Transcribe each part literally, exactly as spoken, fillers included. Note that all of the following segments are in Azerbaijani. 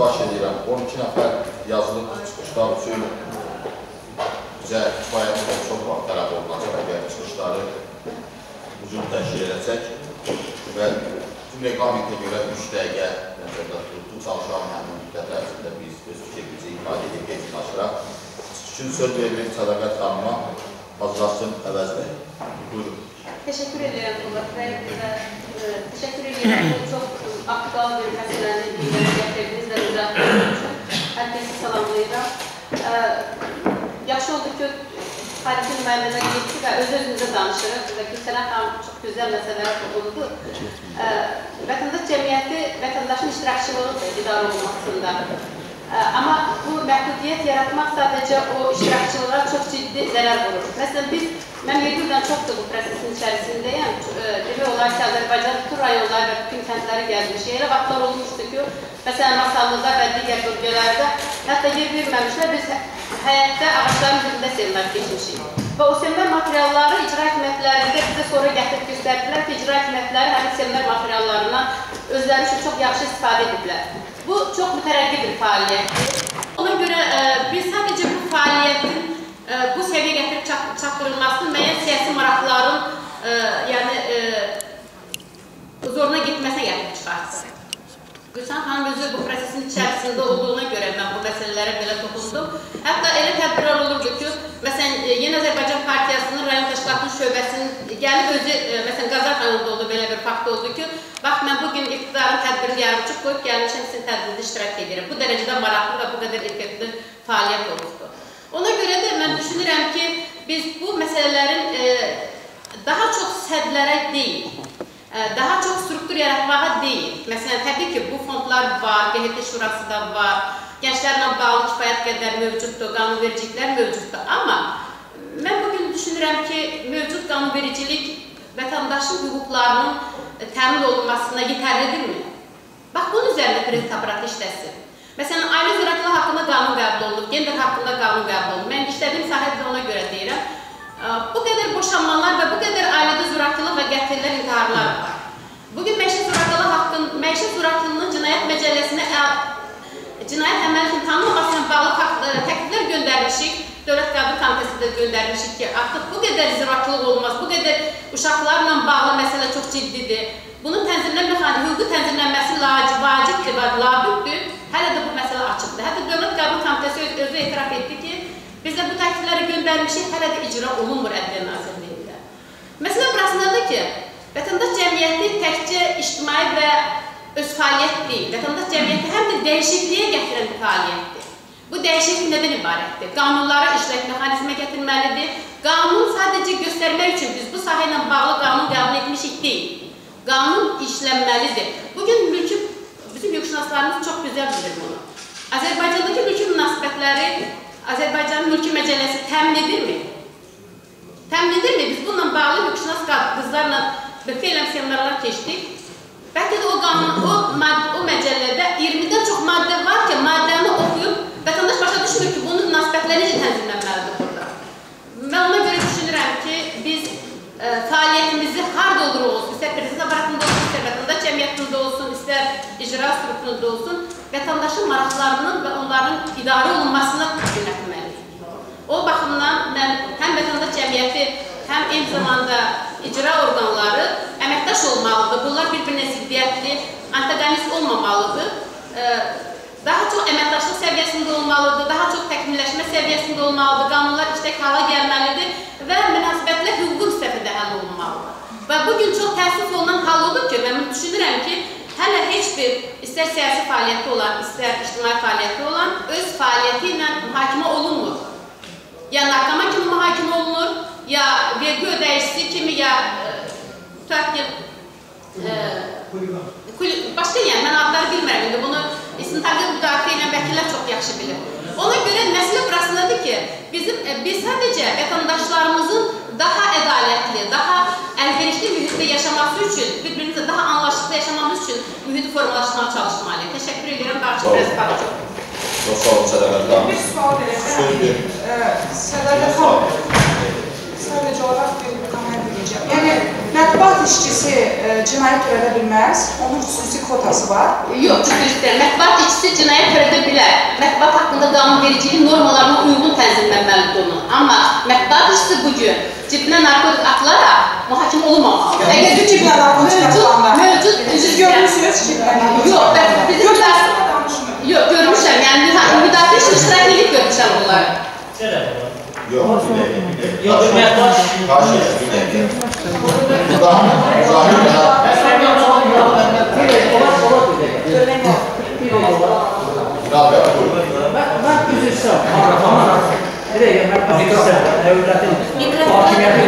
baş edirəm. on iki nəfər yazılı çıxışlar üçün bizə kifayətlə çox vaxt tələb olunacaq, əgər çıxışları uzun təşkil edəcək və tüm reqlamentə görə üç dəqiqə nəzərdə tutuldu. Çalışan həmin müddət ərzində biz öz fikrimizi ifadə edib yekunlaşdıraq. Üçün söz veririk Sədaqət xanıma, hazırlasın əvəz bəy. Buyurun. Teşekkür ederim Murat Bey. Teşekkür ederim. Çok aktual bir meseləni gündəmə gətirdiniz və düzəltdiyiniz üçün. Herkesi salamlayıram. Yaxşı oldu ki, tarixin müəllimə getdi və öz-özünüzə danışırıq və Gülsənə xanım çox gözəl məsələlər toxundu. Vətəndaş cəmiyyəti vətəndaşın iştirakçılığıdır idarə olunmasında. Amma bu məhdudiyyət yaratmaq sadəcə o iştirakçılığa çox ciddi zərər vurur. Məsələn, biz, mən yedi ildən çoxdur bu prosesin içərisindəyəm. Demək olar ki, Azərbaycan bütün rayonlar və bütün kəndləri gəzmişik. Elə vaxtlar olmuşdu ki, məsələn, Masallıda və digər bölgələrdə hətta yer verməmişlər, biz həyətdə ağaçların üzərində seminar keçmişik. Və o seminar materialları icra hakimiyyətlərində bizə sonra gətirib göstərdilər ki, icra hakimiyyətləri həmin seminar materiallarından özləri üçün çox yaxşı istifadə ediblər. Bu çox mütərəqqi bir fəaliyyətdir. Ona görə e, biz sadəcə bu fəaliyyətin e, bu səviyyə gətirib çatdırılmasını müəyyən siyasi maraqların e, yəni, e, zoruna getməsə gətirib çıxartsın. Gülşən xanım özü bu prosesin içərisində olduğuna görə mən bu məsələlərə belə toxundum. Hətta elə tədbirlər olurdu ki, məsələn, Yeni Azərbaycan Partiyasının rayon təşkilatının şöbəsinin gəlib özü, məsələn, Qazar rayonunda oldu, belə bir fakt oldu ki, bax, mən bugün iqtidarın tədbirini yarımçıq qoyub gəlmişəm, sizin tədbirində iştirak edirəm. Bu dərəcədə maraqlı və bu qədər effektli fəaliyyət olubdur. Ona görə də mən düşünürəm ki, biz bu məsələlərin e, daha çox sədlərə deyil, daha çox struktur yaratmağa deyil. Məsələn, təbii ki, bu fondlar var, G H T şurası da var, gənclərlə bağlı kifayət qədər mövcuddur, qanunvericiliklər mövcuddur. Amma mən bugün düşünürəm ki, mövcud qanunvericilik vətəndaşın hüquqlarının təmin olunmasına yetərlidirmi? Bax, bunun üzərində prezident aparatı işləsin. Məsələn, ailə zorakılığı haqqında qanun qəbul olunub, gender haqqında qanun qəbul olunub. Mən işlədiyim sahədə ona görə deyirəm. Bu qədər boşanmalar və bu qədər ailədə zorakılıq və qətllər, intiharlar var. Bugün məişət zorakılığı haqqında, məişət zorakılığının cinayət məcəlləsinə cinayət əməliyyatı tanınmamasına bağlı təkliflər göndərmişik. Dövlət Qadın Komitəsində göndərmişik ki, artıq bu qədər zorakılıq olmaz, bu qədər uşaqlarla bağlı məsələ çox ciddidir. Bunun tənzimlənmə, hüquqi tənzimlənməsi vacibdir və labüddür. Hələ də bu məsələ açıqdır. Hətta Dövlət Qadın Komitəsi özü etiraf etdi ki, biz də bu təklifləri göndərmişik, hələ də icra olunmur Ədliyyə Nazirliyində. Məsələ burasındadır ki, vətəndaş cəmiyyəti təkcə ictimai və öz fəaliyyət deyil, vətəndaş cəmiyyəti həm də dəyişikliyə gətirən bir fəaliyyətdir. Bu dəyişiklik nədən ibarətdir? Qanunlara işlək mexanizmə gətirməlidir. Qanun sadəcə göstərmək üçün biz bu sahə ilə bağlı qanun qəbul etmişik deyil. Qanun işlənməlidir. Bugün mülki, bizim hüquqşünaslarımız çox gözəl bilir bunu. Azərbaycandakı mülki münasibətləri Azərbaycanın mülki məcəlləsi təmin edirmi? Təmin edirmi? Biz bununla bağlı hüquqşünas qızlarla feyləm seminarlar keçdik. Bəlkə də o, qanun, o, o məcəllədə iyirmidən çox maddə var ki, maddəni oxuyub, vətəndaş başa düşmür ki, bunun münasibətləri necə tənzimlənməlidir burada. Mən ona görə düşünürəm ki, biz e, fəaliyyətimizi harada olur olsun, istər prezident aparatında olsun, istər vətəndaş cəmiyyətində olsun, istər icra strukturunda olsun, vətəndaşın maraqlarının və onların idarə olunmasına yönətməliyik. O baxımdan mən həm vətəndaş cəmiyyəti, həm eyni zamanda icra orqanları əməkdaş olmalıdır. Bunlar bir-birinə ziddiyyətli, antagonist olmamalıdır. Daha çox əməkdaşlıq səviyyəsində olmalıdır, daha çox təkmilləşmə səviyyəsində olmalıdır, qanunlar işlək hala gəlməlidir və münasibətlər hüquqi müstəvidə həll olunmalıdır. Və bugün çox təəssüf olunan hal olur ki, mən düşünürəm ki, hələ heç bir, istər siyasi fəaliyyəti olan, istər ictimai fəaliyyəti olan öz fəaliyyəti ilə mühakimə olunmur. Ya narkoma kimi mühakimə olunur, ya vergi ödəyicisi kimi, ya tutaq ki, başqa yəni, mən adları bilmirəm, indi bunu istintaqlı müdafiə ilə vəkillər çox yaxşı bilir. Ona görə məsələ burasındadır ki, bizim, biz sadəcə vətəndaşlarımızın daha ədalətli, daha əlverişli mühitdə yaşaması üçün, bir-birimizlə daha anlaşıqlı yaşamamız üçün mühiti formalaşmağa çalışmalıyıq. Təşəkkür edirəm, qarşı prezident çox. Çox sağ olun, Sədaqət xanım. Bir sual verəcəm. Sədaqət xanım, sadəcə olaraq bir komment edəcəm. Yəni, Mətbuat işçisi cinayət törədə bilməz, onun xüsusi kvotası var. Yox, düzdür. Mətbuat işçisi cinayət törədə bilər. Mətbuat haqqında qanunvericilik normalarına uyğun tənzimlənməlidir onun. Amma mətbuat işçisi bugün cibinə narkotik atılaraq mühakimə olunmamalı. Əgər bir cibinə narkotik atılanda, mövcud, siz görmüsünüz cibinə narkotik? Yox, bizim yox, görmüşəm. Yəni, müdafiə işin iştirak edib görmüşəm bunları. Yox, bir dəqiqə. Yox, qarşı bir dəqiqə. Burada müzahirələr... Mən üzülsəm, bir dəqiqə, mən üzülsəm, dövlətin hakimiyyəti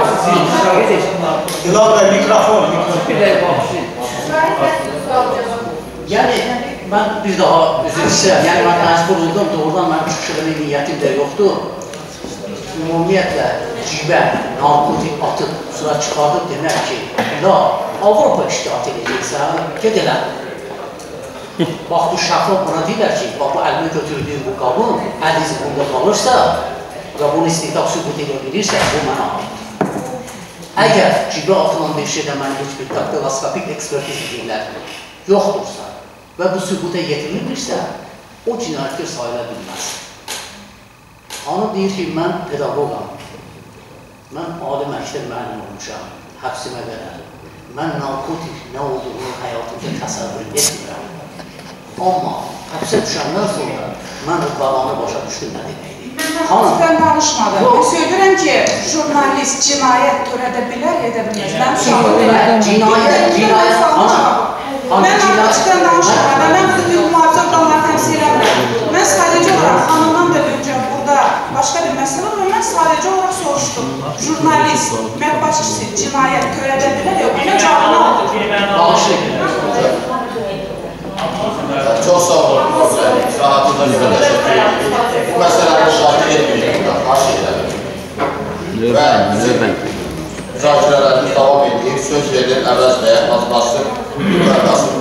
İlal bəy, mikrofon, bir dəqiqə baxışın. Yəni, mən bir daha üzülsəm, yəni mən məcbur oldum, doğrudan mənim çıxışıqlı niyyətim də yoxdur. Ümumiyyətlə, cibə, narkotik atıb, sıra çıxardıb demək ki, la, Avropa iştihat edəcəksən, ged elə. Bax, bu şəfraq buna deyilər ki, bax, bu əlini götürdüyün bu qabın, əl izi burada qalırsa və bunu istintaq sübut edə bilirsə, bu mənə aiddir. Əgər cibə atılan bir şeydə mən heç bir daktiloskopik ekspertiz edirlər, yoxdursa və bu sübuta yetirilmirsə, o cinayətkar sayıla bilməz. Hanım deyir ki, mən pedagogam, mən ali məktəb müəllim olmuşam, həbsimə qədər. Mən narkotik nə olduğunu həyatımda təsəvvür etmirəm. Amma həbsə düşəndən sonra mən o qalanı başa düşdüm nə deməkdir. Mən narkotikdən danışmadım. Ben söylürəm ki, jurnalist cinayət törədə bilər, edə bilməz. Mən cinayət, cinayət, cinayət, Mən narkotikdən danışmadım. Mən bütün mühafizə qanunları təmsil eləmirəm. Mən sadəcə olaraq xanımdan da öncə burada başqa bir məsələ var, mən sadəcə olaraq soruşdum. Jurnalist, mətbuat işçisi cinayət törədə bilər, yox, buna cavabını aldım. Bağışlayın. Çox sağ olun, rahatında bizə təşəkkür edirik. Bu məsələnin şahidi etməyəcək, qarşı edəlim. Və bizim müzakirələrimiz davam edeyim. Söz verilir Əvəz bəyə, Qazbasın, Qazbasın.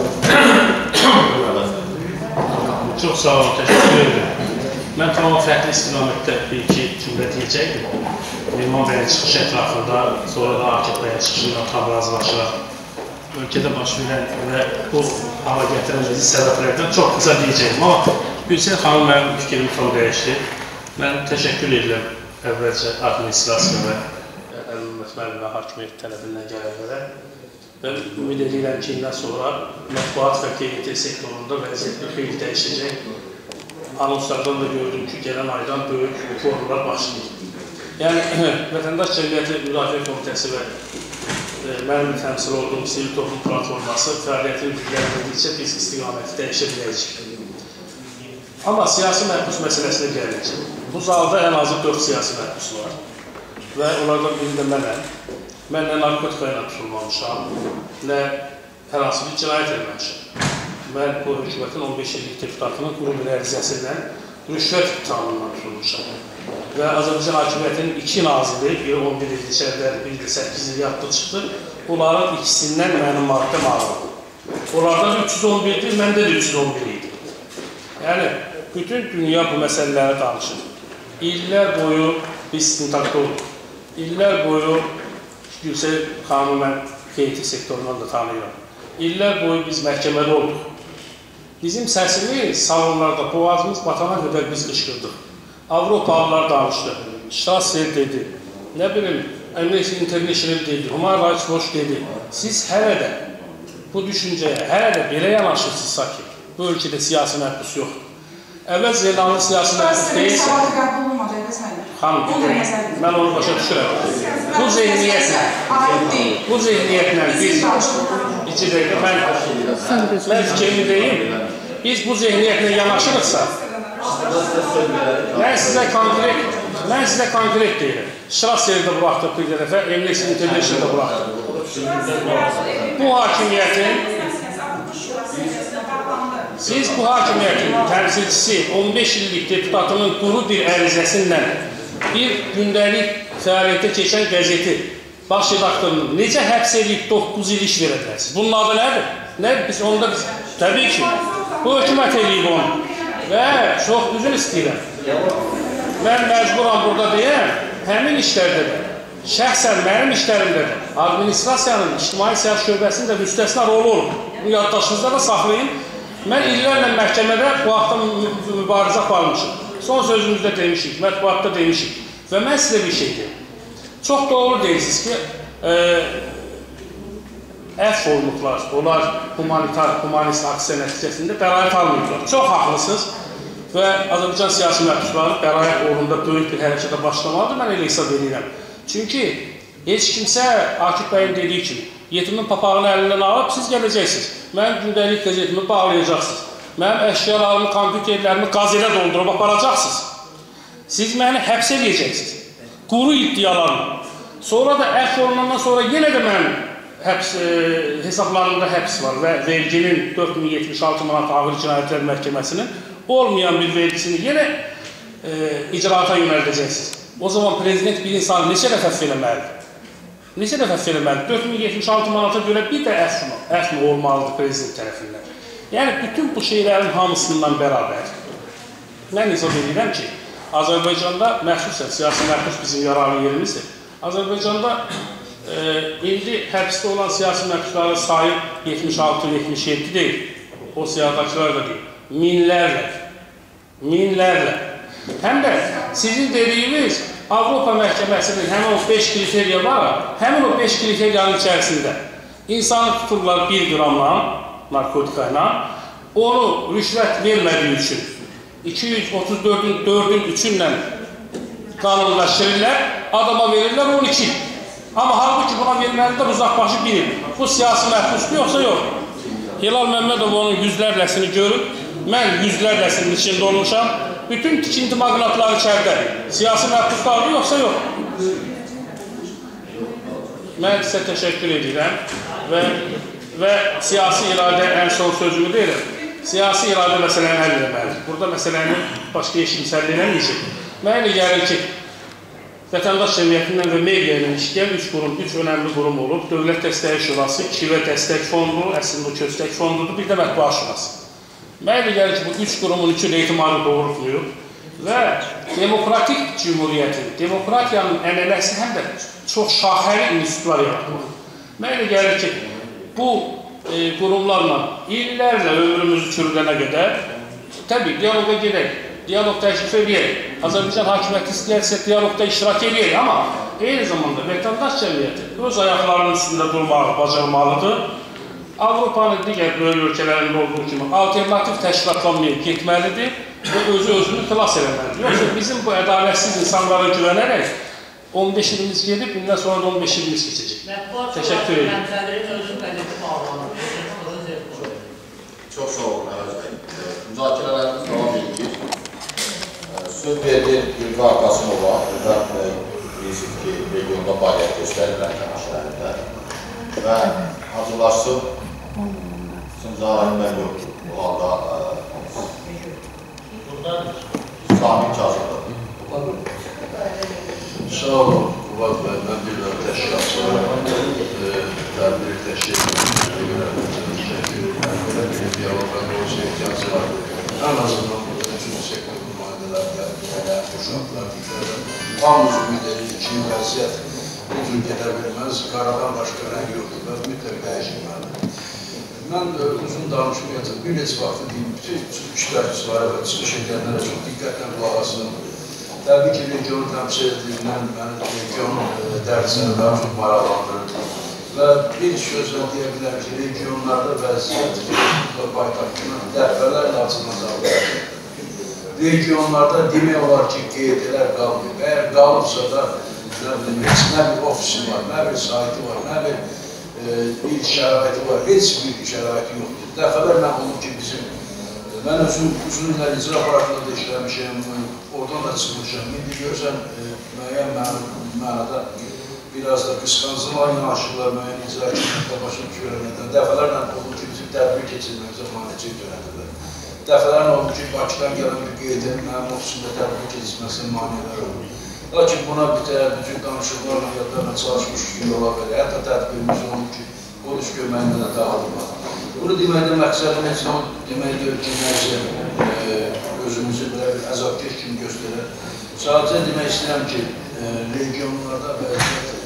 Çox sağ olun, təşəkkür ederim. Mən tamam fərqli istiqamətdə bir-iki cümlə deyəcəkdim. Mehman bəyin çıxış ətrafında, sonra da Akif bəyin çıxışından tam razılaşıraq. Ölkədə baş verən və bu hala gətirən bizi səbəblərdən çox qısa deyəcəyim. Amma Gülşən xanım mənim fikrimi tam dəyişdi. Mən təşəkkür edirəm əvvəlcə administrasiya və Əl-Ümmət müəllim və hakimiyyət tələbindən gələnlərə. Və ümid edirəm ki, indən sonra mətbuat və T V T sektorunda vəziyyət xeyli dəyişəcək. Anonslardan da gördüm ki, gələn aydan böyük reformlar başlayır. Yəni, Vətəndaş Cəmiyyəti Müdafiə Komitəsi və mənim təmsil olduğum sivil toplum platforması fəaliyyətini gücləndirdikcə biz istiqaməti dəyişə biləcəyik. Amma siyasi məhbus məsələsinə gəlir. Bu zalda ən azı dörd siyasi məhbus var. Və onlardan biri də mənəm. Mən nə narkotika ilə tutulmamışam, nə hər hansı bir cinayət etməmişəm. Mən bu hökumətin on beş illik deputatının quru bir ərizəsindən rüşvət ittihamından tutulmuşam. Və Azərbaycan hakimiyyətinin iki naziri, biri on bir il içərdə, biri də səkkiz il yadda çıxdı. Onların ikisindən mənim maddəm ağırdı. Onlardan üç yüz on birdir, məndə də üç yüz on bir idi. Yəni, bütün dünya bu məsələləri danışır. İllər boyu biz istintaqda olduq. İllər boyu Gülşən xanımı mən T V T sektorundan da tanıyıram. İllər boyu biz məhkəmədə olduq. Bizim səsini salonlarda boğazımız batana qədər biz qışqırdıq. Avropalılar danışdı, Strasser dedi, nə bilim, Amnesty International dedi, Human Rights Watch dedi. Siz hələ də bu düşüncəyə, hələ də belə yanaşırsınızsa ki, bu ölkədə siyasi məhbus yoxdur. Əvvəl Zeynal'ın siyasi məhbus deyilsə, xanım, mən onu başa düşürəm. Bu zehniyyətlə, bu zehniyyətlə biz, iki dəqiqə, mən fikrimi deyim, biz bu zehniyyətlə yanaşırıqsa, Mən sizə konkret, mən sizə konkret deyirəm. Strasseri də buraxdıq bir dəfə, Amnesty International da buraxdıq. Bu hakimiyyətin, siz bu hakimiyyətin təmsilçisi on beş illik deputatının quru bir ərizəsindən bir gündəlik fəaliyyətə keçən qəzeti baş redaktorunu necə həbs edib doqquz il iş verə bilərsiniz? Bunun adı nədir? Nə? Biz onda biz, təbii ki, bu hökumət eləyib onu. Və çox üzün istəyirəm. Mən məcburam burada deyəm, həmin işlərdə də şəxsən mənim işlərimdə də administrasiyanın ictimai siyasi şöbəsinin də müstəsna rolu olur. Bu yaddaşınızda da saxlayın. Mən illərlə məhkəmədə bu haqda mübarizə aparmışım. Son sözümüzdə demişik, mətbuatda demişik. Və mən sizə bir şey deyim. Çox doğru deyirsiniz ki, əf olunublar, onlar humanitar, humanist aksiya nəticəsində bəraət almıyorlar. Çox haqlısınız və Azərbaycan siyasi məhbusları bəraət uğrunda böyük bir hərəkətə başlamalıdır, mən elə hesab edirəm. Çünki heç kimsə Akif bəyin dediyi kimi, yetimin papağını əlindən alıb, siz gələcəksiniz. Mənim gündəlik qəzetimi bağlayacaqsınız. Mənim əşyalarımı, kompüterlərimi qaz ilə doldurub aparacaqsınız. Siz məni həbs edəcəksiniz. Quru iddialarla. Sonra da əf olunandan sonra yenə də mənim həbs, e, hesablarımda həbs var və verginin dörd min yetmiş altı manat Ağır Cinayətlər Məhkəməsinin olmayan bir vergisini yenə e, icraata yönəldəcəksiniz. O zaman prezident bir insanı neçə dəfə əfv eləməlidir? Neçə dəfə əfv eləməlidir? dörd min yetmiş altı manata görə bir də əfv mi olmalıdır prezident tərəfindən? Yəni, bütün bu şeylərin hamısından bərabər. Mən hesab edirəm ki, Azərbaycanda məxsusən siyasi məhbus bizim yararlı yerimizdir. Azərbaycanda e, indi həbsdə olan siyasi məhbusların sayı yetmiş altı yetmiş yeddi deyil. O siyasətçilər də deyil. Minlərlə. Minlərlə. Həm də sizin dediyiniz Avropa Məhkəməsinin həmin o beş kriteriya var, həmin o beş kriteriyanın içərisində insanı tuturlar bir qramla, narkotikayla, onu rüşvət vermədiyi üçün iki yüz otuz dördün üçünlə qanunlaşdırırlar, adama verirlər on iki. Amma halbuki buna verməlidir uzaqbaşı bir il. Bu siyasi məhbusdur, yoxsa yox? Hilal Məmmədov onun yüzlərləsini görüb, mən yüzlərləsinin içində olmuşam, bütün tikinti maqnatları içəridə. Siyasi məhbuslardır, yoxsa yox? Mən sizə təşəkkür edirəm və, və siyasi iradə ən son sözümü deyirəm. Siyasi iradə məsələni həll etməlidir. Burada məsələni başqa işin həll eləməyəcək. Mən elə gəlir ki, vətəndaş cəmiyyətindən və media ilə işləyən üç qurum, üç önəmli qurum olub. Dövlət Dəstəyi Şurası, Kivə Dəstək Fondu, əslində o köstək fondudur, bir də Mətbuat Şurası. Mən elə gəlir ki, bu üç qurumun üçü də etimadı doğrultmuyor və demokratik cümhuriyyətin, demokratiyanın ənənəsi həm də çox şaxəli institutlar yaratmaq. Mən elə gəlir ki, bu E, qurumlarla illərlə ömrümüzü çürüdənə qədər təbii diyaloqa gedək, diyalog təşrif edək, Azərbaycan hakimiyyəti istəyərsə diyalogda iştirak edək, amma eyni zamanda vətəndaş cəmiyyəti öz ayaqlarının üstündə durmağı bacarmalıdır. Avropanın digər böyük ölkələrində olduğu kimi alternativ təşkilatlanmaya getməlidir və özü özünü xilas eləməlidir. Yoxsa bizim bu ədalətsiz insanlara güvənərək on beş ilimiz gedib, bundan sonra da on beş ilimiz keçəcək. Təşəkkür ederim. Çox sağ olun, Əvəz bəy. Müzakirələrimiz davam edir. Söz verilir Ülqə Qasımova, Ülqə bilirsiniz ki, regionda fəaliyyət göstərirlər kəməşlərində və hazırlaşsın, Sımzahir mən yoxdur. Bu halda Sami Kazımdır. Sağ olun, Qubad bəy, mən bir də təşkilatçı olarak təbrik təşkil edirəm. Belə bir diyaloglarda olsa ehtiyacı var. Ən azından burada üçüncü sektor nümayəndələr, gələn uşaqlar, fikirlər, hamımız ümid edirik ki, vəziyyət bu cür gedə bilməz, qaradan başqa rəng yoxdur və mütləq dəyişilməlidir. Mən uzun danışmayacaq, bir neçə vaxtı deyim, bütün işlərçilərə və çıxış edənlərə çox diqqətlə qulaq asın. Təbii ki, region təmsil edildiyindən mənim region dərsini daha çox maraqlandırır. Və bir sözlə deyə bilər ki, regionlarda vəziyyət və paytaxtının dəfələrlə açılacaqdır. Regionlarda demək olar ki, qeydlər qalmıyor. Əgər qalıbsa da, nə bir ofisi var, nə bir saiti var, nə bir şəraiti var, heç bir şəraiti yoxdur. Dəfələrlə olur ki, bizim, mən özüm uzun illər icra aparatında işləmişəm, oradan da çıxmışam. İndi görsən, müəyyən mənada biraz da qısqancılığa yanaşırlar, müəyyən icra kimlikdə başını görənlərdən. Dəfələrlə olur ki, bizim tədbir keçirməyimizə maneçə törədirlər. Dəfələrlə olur ki, Bakıdan gələn bir qeydin mənim ofisində tədbir keçirməsinin maneələr olur. Lakin buna bir təhər bütün danışıqlarla yadlarına çalışmış gün ola belə. Hətta tədbirimiz olur ki, polis köməyində də dağılırlar. Bunu deməkdə məqsədim heç nə deməkdir ki, nəsə özümüzü belə bir əzabkeş kimi göstərər. Sadəcə demək istəyirəm ki, regionlarda vəziyyət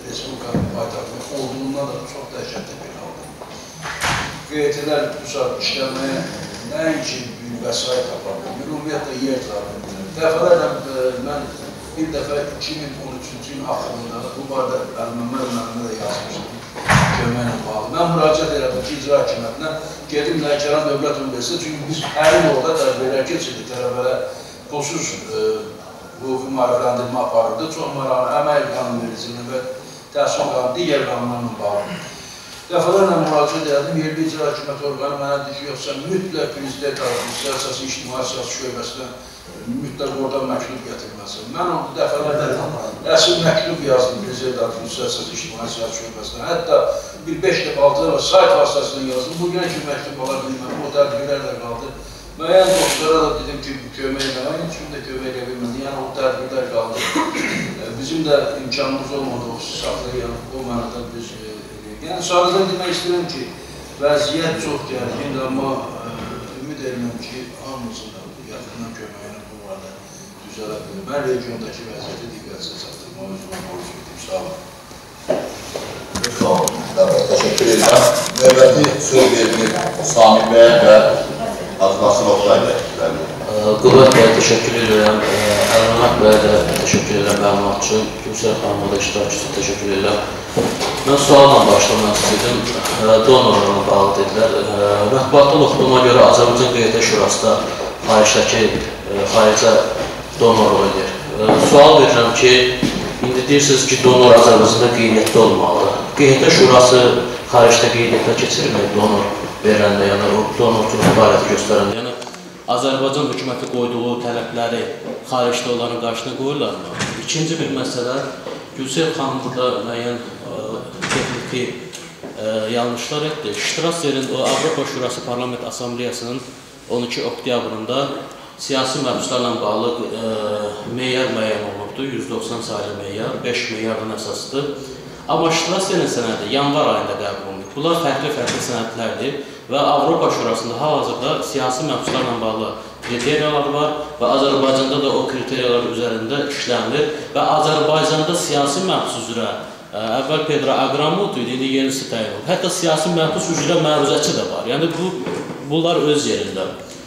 Respublikanın paytaxtı olduğundan da çox dəhşətli bir halda. Q E T'lər bu saat işləməyə nəinki bir vəsait apardı, ümumiyyətlə yer tarafı. Dəfələrlə mən bir dəfə iki min on üçüncü ilin axırında bu barədə Əl-Məmmər müəllimə də yazmışdım. Köməklə bağlı. Mən müraciət elədim ki, icra hakimiyyətinə gedim Lənkəran Dövlət Universiteti, çünki biz hər il orada tələbələr keçirdik, tələbələr pulsuz bu maarifləndirmə aparırdı. Çox maraqlı əmək qanunvericiliyi və təhsil qanunu, digər qanunlarla bağlı. Dəfələrlə müraciət elədim, yerli icra hakimiyyəti orqanı mənə deyir ki, yoxsa mütləq prezident tarafı, əsası ictimai siyasi şöbəsinə mütləq oradan məktub gətirməsin. Mən onu dəfələrlə əsl məktub yazdım prezident administrasiyası ictimai siyasi şöbəsinə. Hətta bir beş dəfə altı dəfə sayt vasitəsindən yazdım. Bugünə ki məktub ala bilməm, o tədbirlər də qaldı. Müəyyən dostlara da dedim ki, kömək eləmək, üçün də kömək elə bilmədi. Yəni o tədbirlər qaldı. Bizim də imkanımız olmadı, o saxlayalım, o mənada biz... Yəni sadəcə demək istəyirəm ki, vəziyyət çox gərgindir, amma ümid edirəm ki, hamımızın da yaxından köməyini bu arada düzələ bilir. Mən regiondakı vəziyyəti diqqətinizə çatdırmaq özümə borc etdim. Sağ olun. Sağ olun. Təşəkkür edirəm. Növbəti söz verilir Sami bəyə və Azmasın Oqtay bəy. Qüvvət bəyə təşəkkür edirəm. Əlmanaq bəyə də təşəkkür edirəm məlumat üçün. Gülsər xanıma da iştirak üçün təşəkkür edirəm. Mən sualla başlamaq istəyirdim. Donorlarla bağlı dedilər. Mətbuatdan oxuduğuma görə Azərbaycan Q E T Şurasında xaricdəki xaricə donorluq edir. Sual verirəm ki, indi deyirsiniz ki, donor Azərbaycanda qeydiyyətdə olmalı. Q E T Şurası xaricdə qeydiyyətə keçirmək donor verəndə, yəni o donorçuluq fəaliyyəti göstərəndə. Yəni Azərbaycan hökuməti qoyduğu tələbləri xaricdə onların qarşısına qoyurlarmı? İkinci bir məsələ, Gülsər xanım burada müəyyən texniki yanlışlar etdi. Ştrasserin Avropa Şurası Parlament Assambleyasının on iki oktyabrında siyasi məhbuslarla bağlı meyar müəyyən olunubdur. yüz doxsan sayılı meyar, beş meyardan əsasdır. Amma Ştrasserin sənədi yanvar ayında qəbul olunub. Bunlar fərqli-fərqli sənədlərdir və Avropa Şurasında hal-hazırda siyasi məhbuslarla bağlı kriteriyalar var və Azərbaycanda da o kriteriyalar üzərində işlənilir və Azərbaycanda siyasi məhbus üzrə əvvəl Pedro Agramot idi, indi yenisi təyin olub. Hətta siyasi məhbus üzrə məruzəçi də var. Yəni bu, bunlar öz yerində.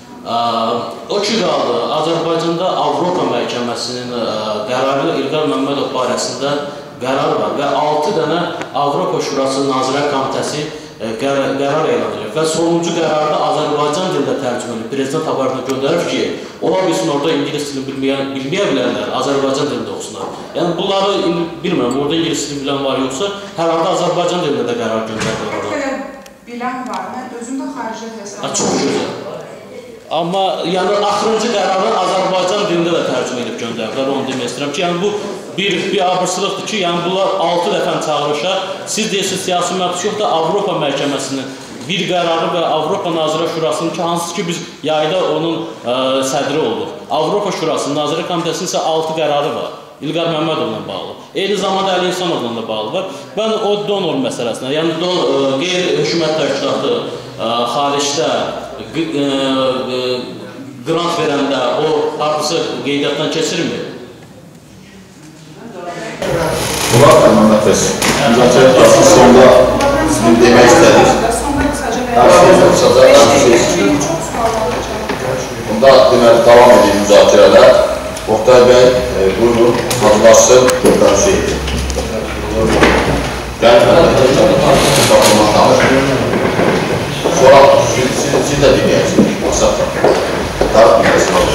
O ki qaldı, Azərbaycanda Avropa Məhkəməsinin qərarı İlqar Məmmədov barəsində qərar var və altı dənə Avropa Şurası Nazirlər Komitəsi qərar elan edir və sonuncu qərarda Azərbaycan dilində tərcümə edib, prezident aparatına göndərir ki, ola bilsin orada İngiliz dilini bilməyə bilərlər, Azərbaycan dilində oxusunlar. Yəni bunları bilmirəm, orada İngiliz dilini bilən var yoxsa, hər halda Azərbaycan dilində də qərar göndərir orada. Bilən var, mən özüm də xaricə hesab. Çox gözəl. Amma yəni axırıncı qərarı Azərbaycan dilində də tərcümə edib göndərirlər, onu demək istəyirəm ki, yəni bu bir, bir abırsılıqdır ki, yəni bunlar altı dəfən çağırışa, siz deyirsiniz siyasi məhbus yox da Avropa Məhkəməsinin bir qərarı və Avropa Nazirlər Şurasının ki, hansı ki biz yayda onun ə, sədri olduq. Avropa Şurasının Nazirlər Komitəsinin isə altı qərarı var. İlqar Məmmədovla bağlı. Eyni zamanda Əli İhsanovla da bağlı var. Mən o donor məsələsinə, yəni don, ə, qeyri-hökumət təşkilatı ə, xaricdə ə, ə, qrant verəndə o artısı qeydiyyatdan keçirmir. Bunlar Əmənət bəs, müzakirət qarşı sonda sizin demək istədik. Hər şey yoxsaca, hər şey. Bunda deməli, davam edin müzakirələr. Oqtay bəy, buyurun, hazırlaşsın, buradan şey edin. Gəlmə, sonra siz də dinləyəcək, masaqla. Tarif bilməsin alın.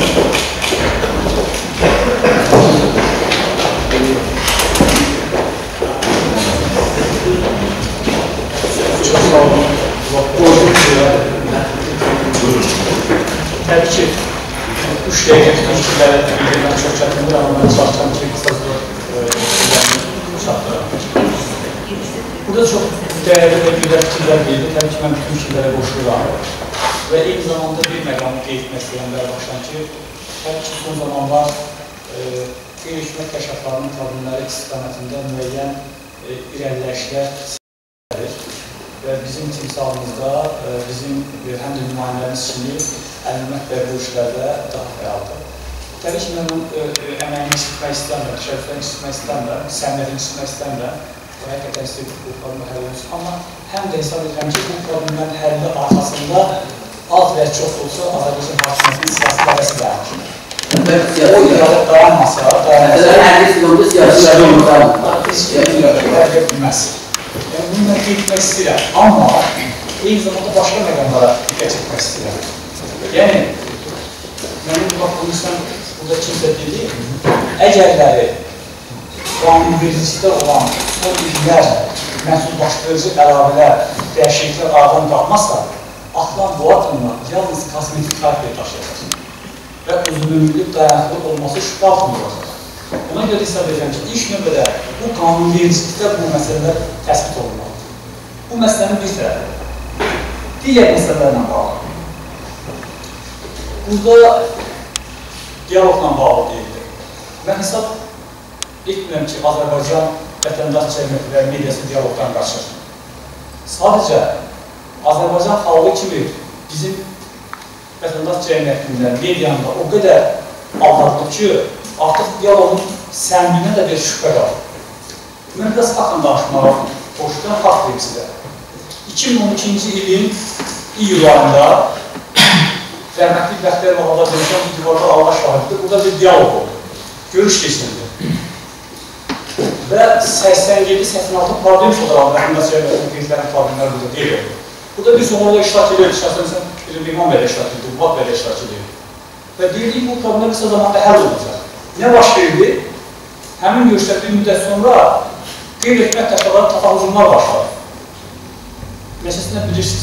Təbii ki, üç dəqiqə fikirlərə bildirməm çox çətindir, amma mən çalışacağım ki, qısa çatdıram. Burada çox dəyərli və güzel fikirlər verildi. Təbii ki, mən bütün fikirlərə qoşuram və eyni zamanda bir məqamı qeyd etmək istəyənlərə başlayın ki, təbii ki, son zamanlar qeyri-hökumət təşkilatlarının problemləri istiqamətində müəyyən irəliləyişlər verir. Və bizim timsalımızda, bizim həm də nümayəndələrimiz kimi Əl-Məmmət bəy bu işlərdə daha fəaldır. Təbii ki, mən onun əməyini istifmək istəmirəm, şəriflərini istifmək istəmirəm, səmiyətini istifmək istəmirəm. həqiqətən istəyir bu problemi həll olsun. Amma həm də hesab edirəm ki, bu problemlərin həlli arxasında az və çox olsa Azərbaycan hakimiyyətinin siyasi dərəsi dayanır. O irade dayanmasa, dayanmasa, bilməz. Yəni, bunu mən qeydmək istəyirəm. Amma eyni zamanda başqa məqamlara diqqət çəkmək istəyirəm. Yəni, mənim baxımdan burada kimsə dedi, əgərləri qanunvericilikdə olan o illər, məhsullaşdırıcı əlavələr, dəyişikliklər aradan qalmazsa, atılan bu addımlar yalnız kosmetik xarakter daşıyacaq və uzunömürlük dayanıqlı olması şübhə altında olacaq. Ona görə hesab edirəm ki, ilk növbədə bu qanunvericilikdə bu məsələlər təsbit olunmalıdır. Bu məsələnin bir tərəfi, digər məsələlərlə bağlı. Burada diyalogla bağlı deyildir. Mən hesab etmirəm ki, Azərbaycan vətəndaş cəmiyyəti və mediası diyalogdan qaçır. Sadəcə, Azərbaycan xalqı kimi bizim vətəndaş cəmiyyətində, medianda o qədər aldadılıb ki, artıq diyalogun səmimiyinə də bir şübhə qalır. Mən biraz haqqında danışmağa xoşdan fakt deyim sizə. iki min on ikinci ilin iyul ayında Rəhmətli Bəxtiyar Vahabla demişəm ki, divarda Allah şahiddir. Burada bir diyalog oldu. Görüş keçildi. Və səksən yeddi səksən altı problem olaraq vətəndaş cəmiyyətinin qeydlərin problemləri burada deyil. Burada bir son orada iştirak edir, şəxsən İmam bəyə iştirak edir, Qubbat bəyə iştirak edir. Və deyildik, bu problemlər qısa zamanda həll olacaq. Nə baş verildi? Həmin görüşlər bir müddət sonra qeyd etmək təşkilatları tafavuzunlar başladı. Məsələsində bilirsiniz.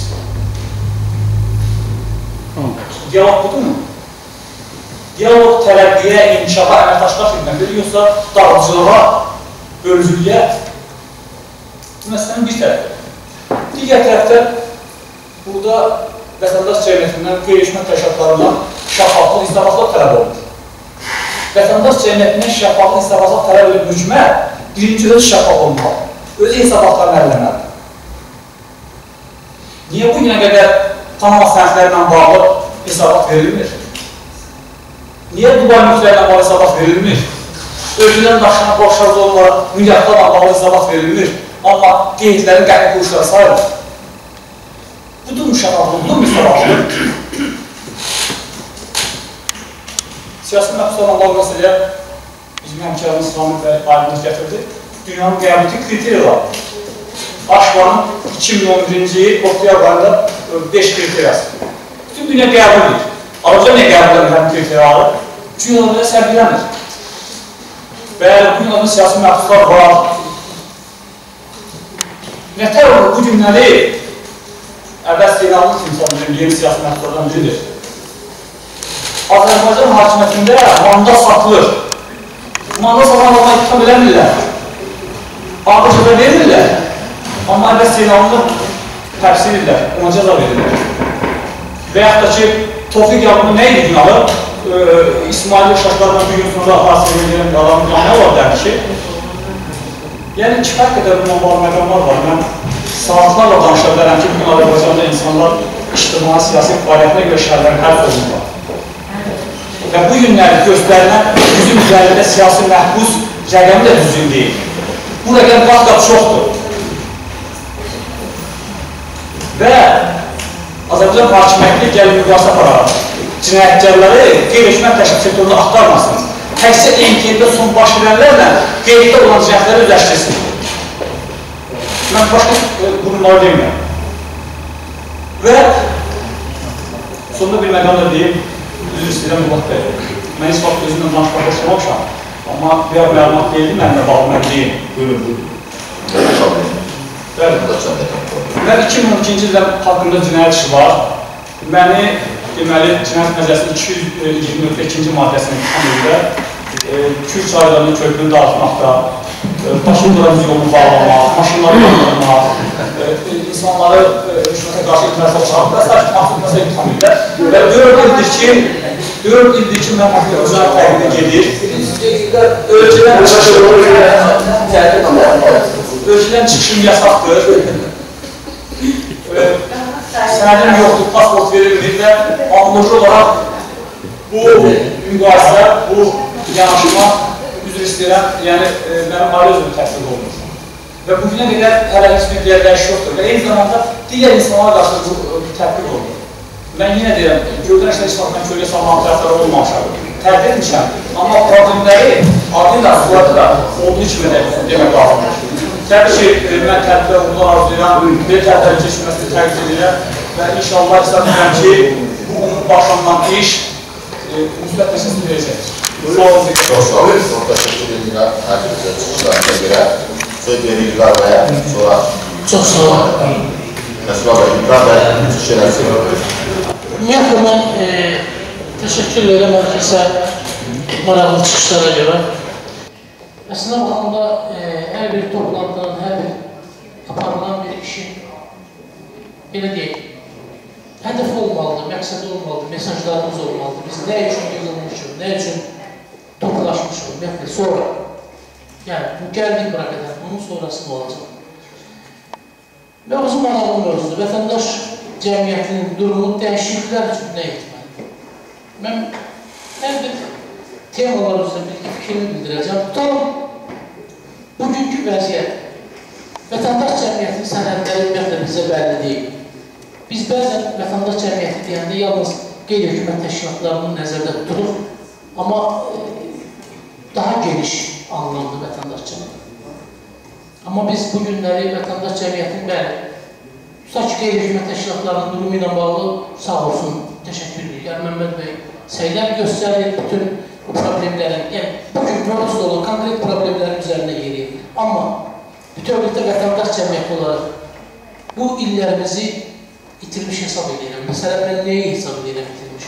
Diyalog budur mu? Diyalog tərəqqiyə, inkişafa, əməkdaşlığa xidmətidir, yoxsa dağıcılığa, bölücülüyə? Bu məsələnin bir tərəfi. Digər tərəfdə burada vətəndaş cəmiyyətindən, qeyri-hökumət təşkilatlarından şəffaflıq, istifaslıq tələb olunur. Vətəndaş cəmiyyətindən şəffaflıq, istifaslıq tələb edib hökumət birinci öz şəffaf olmalı, öz hesabatlarını əlləməlidir. Niyə bu günə qədər tanıma sənədlərlə bağlı hesabat verilmir? Niyə Dubai mülklərlə bağlı hesabat verilmir? Ölkədən daşınan borçlar zonlara milyardlarla bağlı hesabat verilmir? Amma qeydlərin qəti quruşları sayılır. Budur müşəfaflıq, budur müstəfaflıq. Siyasi məhbuslarla bağlı məsələyə bizim həmkarımız İslamid və alimimiz gətirdi. Dünyanın qəbulki kriteriyalar. Aşqanın iki min on birinci il Portugal ayında beş kriteriyası. Bütün dünya qəbul edir. Azərbaycan nə qəbul edir həmin kriteriyaları? Dünyada sərgilənir. Və dünyada siyasi məhbuslar var. Nətər olur bu günləri Əbəs Zeynalın timsalının yeni siyasi məhbuslardan biridir. Azərbaycan hakimiyyətində manda satılır. Manda satan adama ittiham eləmirlər. A B C-də verirlər. Amma Əbəs Zeynalını təfsir edirlər, ona cəza verirlər. Və yaxud da ki, Tofiq Yaqubun nə idi günahı? İsmail Şaşlardan bir gün sonra hasil edən bir adamın günahı nə var dərdi ki? Yəni, kifayət qədər bundan bağlı məqamlar var. Mən saatlarla danışa bilərəm ki, bugün Azərbaycanda insanlar ictimai siyasi fəaliyyətinə görə şəhərlərin hər olunurlar. Və bu günləri göstərilən yüzün üzərində siyasi məhbus rəqəmi də düzgün deyil. Bu rəqəm qat-qat çoxdur. Və Azərbaycan hakimiyyətli gəlin müqayəsə apararaq cinayətkarları qeyri-hökumət təşkil sektorunda axtarmasın. Təkcə M K M-də son baş verənlərlə qeyddə olan cinayətləri özləşdirsin. Mən başqa qurumları demirəm. Və sonunda bir məqam da deyim, üzr istəyirəm bu vaxt deyil. Mən heç vaxt özümlə danışmaq hoşlamamışam. Amma bir məlumat deyildi, mənimlə bağlı mən deyim. Buyurun, buyurun. Mən iki min on ikinci ildə haqqında cinayət işi var. Məni, deməli, Cinayət Məcəlləsinin iki yüz iyirmi ikinci maddəsinin əmrində Kür çaylarının köprünü dağıtmaqda, daşındıran yolunu bağlamaq, maşınları bağlamaq, insanları hökumətə qarşı itməsi olmaq və sakin mahsul məsələ itham edirlər. Və dörd ildir ki, dörd ildir ki, mən mahsul özünə təqdidə gedir. Ölkədən çıxışım yasaqdır. Sənədim yoxdur, pasport verilmir və anlıqlı olaraq bu müqayisə, bu yanaşma üzr istəyirəm, yəni mənim ailə özümü təqdir olunur. və bugünə qədər hələ heç bir dəyərləyiş yoxdur və eyni zamanda digər insanlara qarşı bu tətbiq olunur. Mən yenə deyirəm, Gürcü İşlər İslamdan kölgə salmaq tərəfləri olmamışam, tərbiyə etmişəm, amma problemləri adil da, suatı da olduğu kimi də demək lazımdır. Təbii ki, mən tərbiyə olmadan arzulayıram, bir tərbiyə keçməsini təqdir edirəm və inşallah istat edirəm ki, bu başlanılan iş müsbət nəticəsini verəcək. Sağ olun. Çox sağ olun. Çox təşəkkür edirəm hər birinizə çıxışlarına görə. Söz veririk İlqar bəyə, sonra... Çox sağ olun. Məsələ bəy, İlqar bəy, çıxış eləsin. Ümumiyyətlə, mən təşəkkür edirəm hər kəsə maraqlı çıxışlara görə. Əslində baxımda, hər bir toplantının, hər bir aparılan bir işin, belə deyək, hədəf olmalıdır, məqsədi olmalıdır, mesajlarımız olmalıdır. Biz nə üçün yığılmışıq, nə üçün toplaşmışıq, ümumiyyətlə, sonra. Yəni, bu gəldik bura qədər, bunun sonrası nə olacaq? Mövzu maraqlı mövzudur. Vətəndaş cəmiyyətinin durumu dəyişikliklər üçün nə etməlidir? Mən hər bir temalar üzrə bir fikrimi bildirəcəm. Tutalım, bugünkü vəziyyət, vətəndaş cəmiyyətinin sənədləri ümumiyyətlə bizə bəlli deyil. Biz bəzən vətəndaş cəmiyyəti deyəndə yalnız qeyri-hökumət təşkilatlarını nəzərdə tuturuq, amma daha geniş anlamda vətəndaş cəmiyyəti. Amma biz bu günləri vətəndaş cəmiyyətinin bəli, tutaq ki, qeyri-hökumət təşkilatlarının durumu ilə bağlı sağ olsun, təşəkkür edirik. Məmməd bəy səylər göstərir bütün bu problemlərin, yəni bugün mövcud olan konkret problemlərin üzərində yeriyir. Amma bütövlükdə vətəndaş cəmiyyəti olaraq bu illərimizi itirmiş hesab edirəm. Məsələn, mən neyi hesab edirəm itirmiş?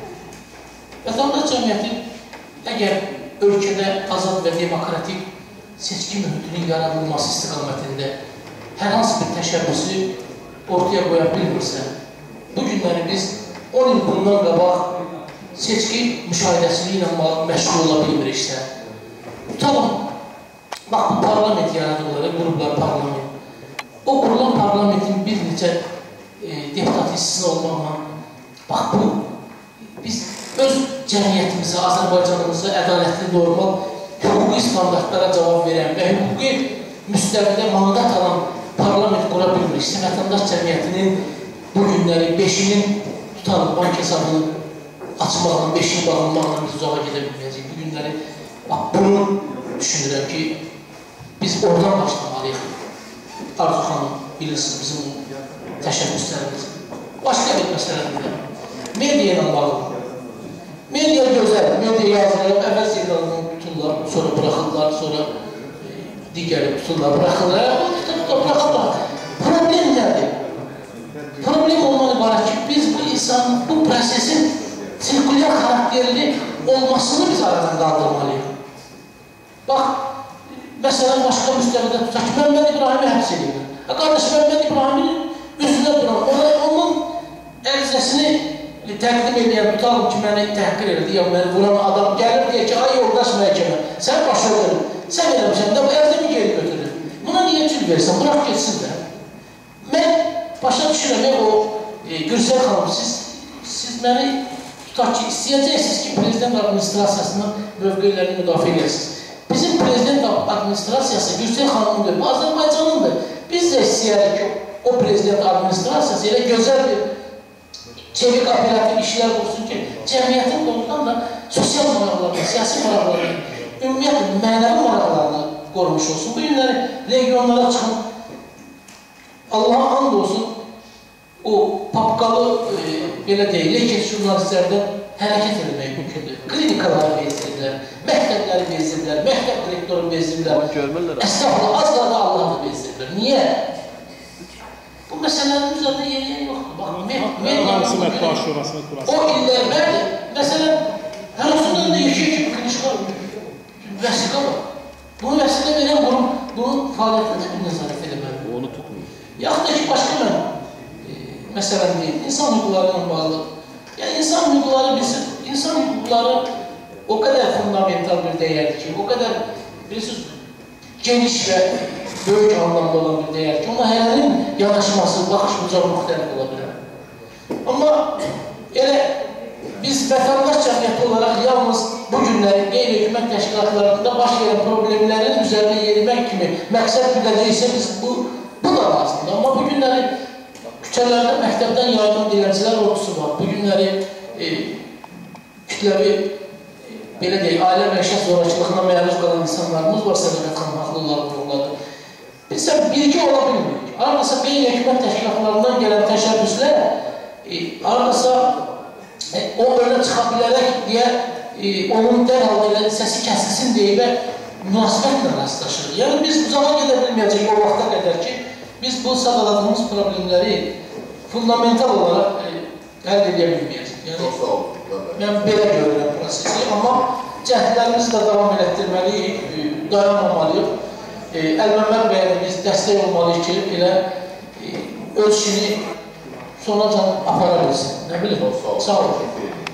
Vətəndaş cəmiyyəti əgər ölkədə azad və demokratik seçki mühitinin yaradılması istiqamətində hər hansı bir təşəbbüsü ortaya qoya bilmirsə, bu günləri biz on il bundan qabaq seçki müşahidəsini ilə məşğul ola bilmiriksə, tutalım, bax, bu parlament yaradılır, qurumlar parlament. O qurulan parlamentin bir neçə deputat hissisini olmaqla, bax, bu, biz öz cəmiyyətimizi, Azərbaycanımızı ədalətli, normal, hüquqi standartlara cavab verən və hüquqi müstəvidə mandat alan parlament qura bilmiriksə, vətəndaş cəmiyyətinin bu günləri beşinin tutalım, bank hesabını açmaqla, beşini bağlanmaqla biz uzağa gedə bilməyəcək. Bu günləri, bax, bunu düşünürəm ki, biz oradan başlamalıyıq. Arzu xanım, bilirsiniz bizim təşəbbüslərimiz. Başqa bir məsələdir. Media ilə bağlı. Media gözəl, media yazılır, əvvəl siqnalını tuturlar, sonra bıraxırlar, sonra digəri tuturlar, bıraxırlar, bıraxırlar. Problem nədir? Problem olmalı var ki, biz bu insanın, bu prosesin sirkulyar xarakterli olmasını biz aradan qaldırmalıyıq. Bax, məsələn, başqa müstəvidə tutaq ki, Məmməd İbrahimi həbs edirlər. Qardaş, Məmməd İbrahimin üzrünə duran, onun ərizəsini təqdim edən, tutalım ki, məni təhqir edir, ya məni vuran adam gəlir, deyək ki, ay yoldaş məhkəmə, sən başa verin, sən eləmişəm də bu ərzimi geri götürür. Buna niyə cür versən, bırak geçsin də. Mən başa düşürəm, o Gürsel xanım, siz məni tutaq ki, istəyəcəksiniz ki, prezident administrasiyasının mövqeylərini müdafiə edirsiniz. Bizim prezident administrasiyası Gürsel xanımındır, bu Azərbaycanındır. Biz də istəyərik ki, o prezident administrasiyası elə gözəl bir çevik operativ işlər qursun ki, cəmiyyətin doğrudan da sosial maraqlarını, siyasi maraqlarını, ümumiyyətlə, mənəvi maraqlarını qorumuş olsun. Bu günləri regionlara çıxın, Allah'a and olsun, o papqalı, belə deyil, leket jurnalistlərdən hərəkət edilmək mümkündür. Klinikaları bezdirlər, məktəbləri bezdirlər, məktəb direktoru bezdirlər, əstəğfurullah, az qada Allah'ı bezdirlər. Niyə? Bu məsələnin üzərində yeriyə yoxdur. O illər bəli, məsələn, hər olsun önündə iki-iki klinişlər vəsiqə var. Bunu vəsiqə verən qurum, bunun fəaliyyətində bir nəzarət eləməlidir. Onu tutmuyor. Yaxud da ki, başqa mən məsələn deyil, insan hüquqları ilə bağlı. Yəni, insan hüquqları bizim, insan hüquqları o qədər fundamental bir dəyərdir ki, o qədər, bilirsiniz, geniş və böyük anlamda olan bir dəyər ki, ona hələnin yanaşması, baxış bucağı müxtəlif ola bilər. Amma elə biz vətəndaş rəsmiyyəti olaraq yalnız bu günləri qeyri-hökumət təşkilatlarında baş verən problemlərin üzərində yerimək kimi məqsəd güdəcəksə biz bu, bu da lazımdır. Amma bu günləri küçələrdə məktəbdən yayılan diləncilər ordusu var. Bu günləri e, kütləvi, e, belə deyək, ailə məişət zorakılığına məruz qalan insanlarımız var, Səbəqət xanım haqlı olaraq vuruladı. Bilsəm, bilgi ola bilmirik. Aradasa qeyri-hökumət təşkilatlarından gələn təşəbbüslər, e, aradasa e, o önə çıxa bilərək deyə e, onun dərhal elə səsi kəsilsin deyə və münasibətlə rastlaşır. Yəni biz uzağa gedə bilməyəcək o vaxta qədər ki, biz bu sadaladığımız problemləri fundamental olaraq e, əldə edə bilməyəcək. Yəni, Çox sağ olun. Mən belə görürəm prosesi, amma cəhdlərimizi də davam elətdirməliyik, e, dayanmamalıyıq. E, Əl-Məmməd bəyə biz dəstək olmalıyıq ki, elə e, öz işini sonacan apara bilsin. Nə bilim? Sağ olun.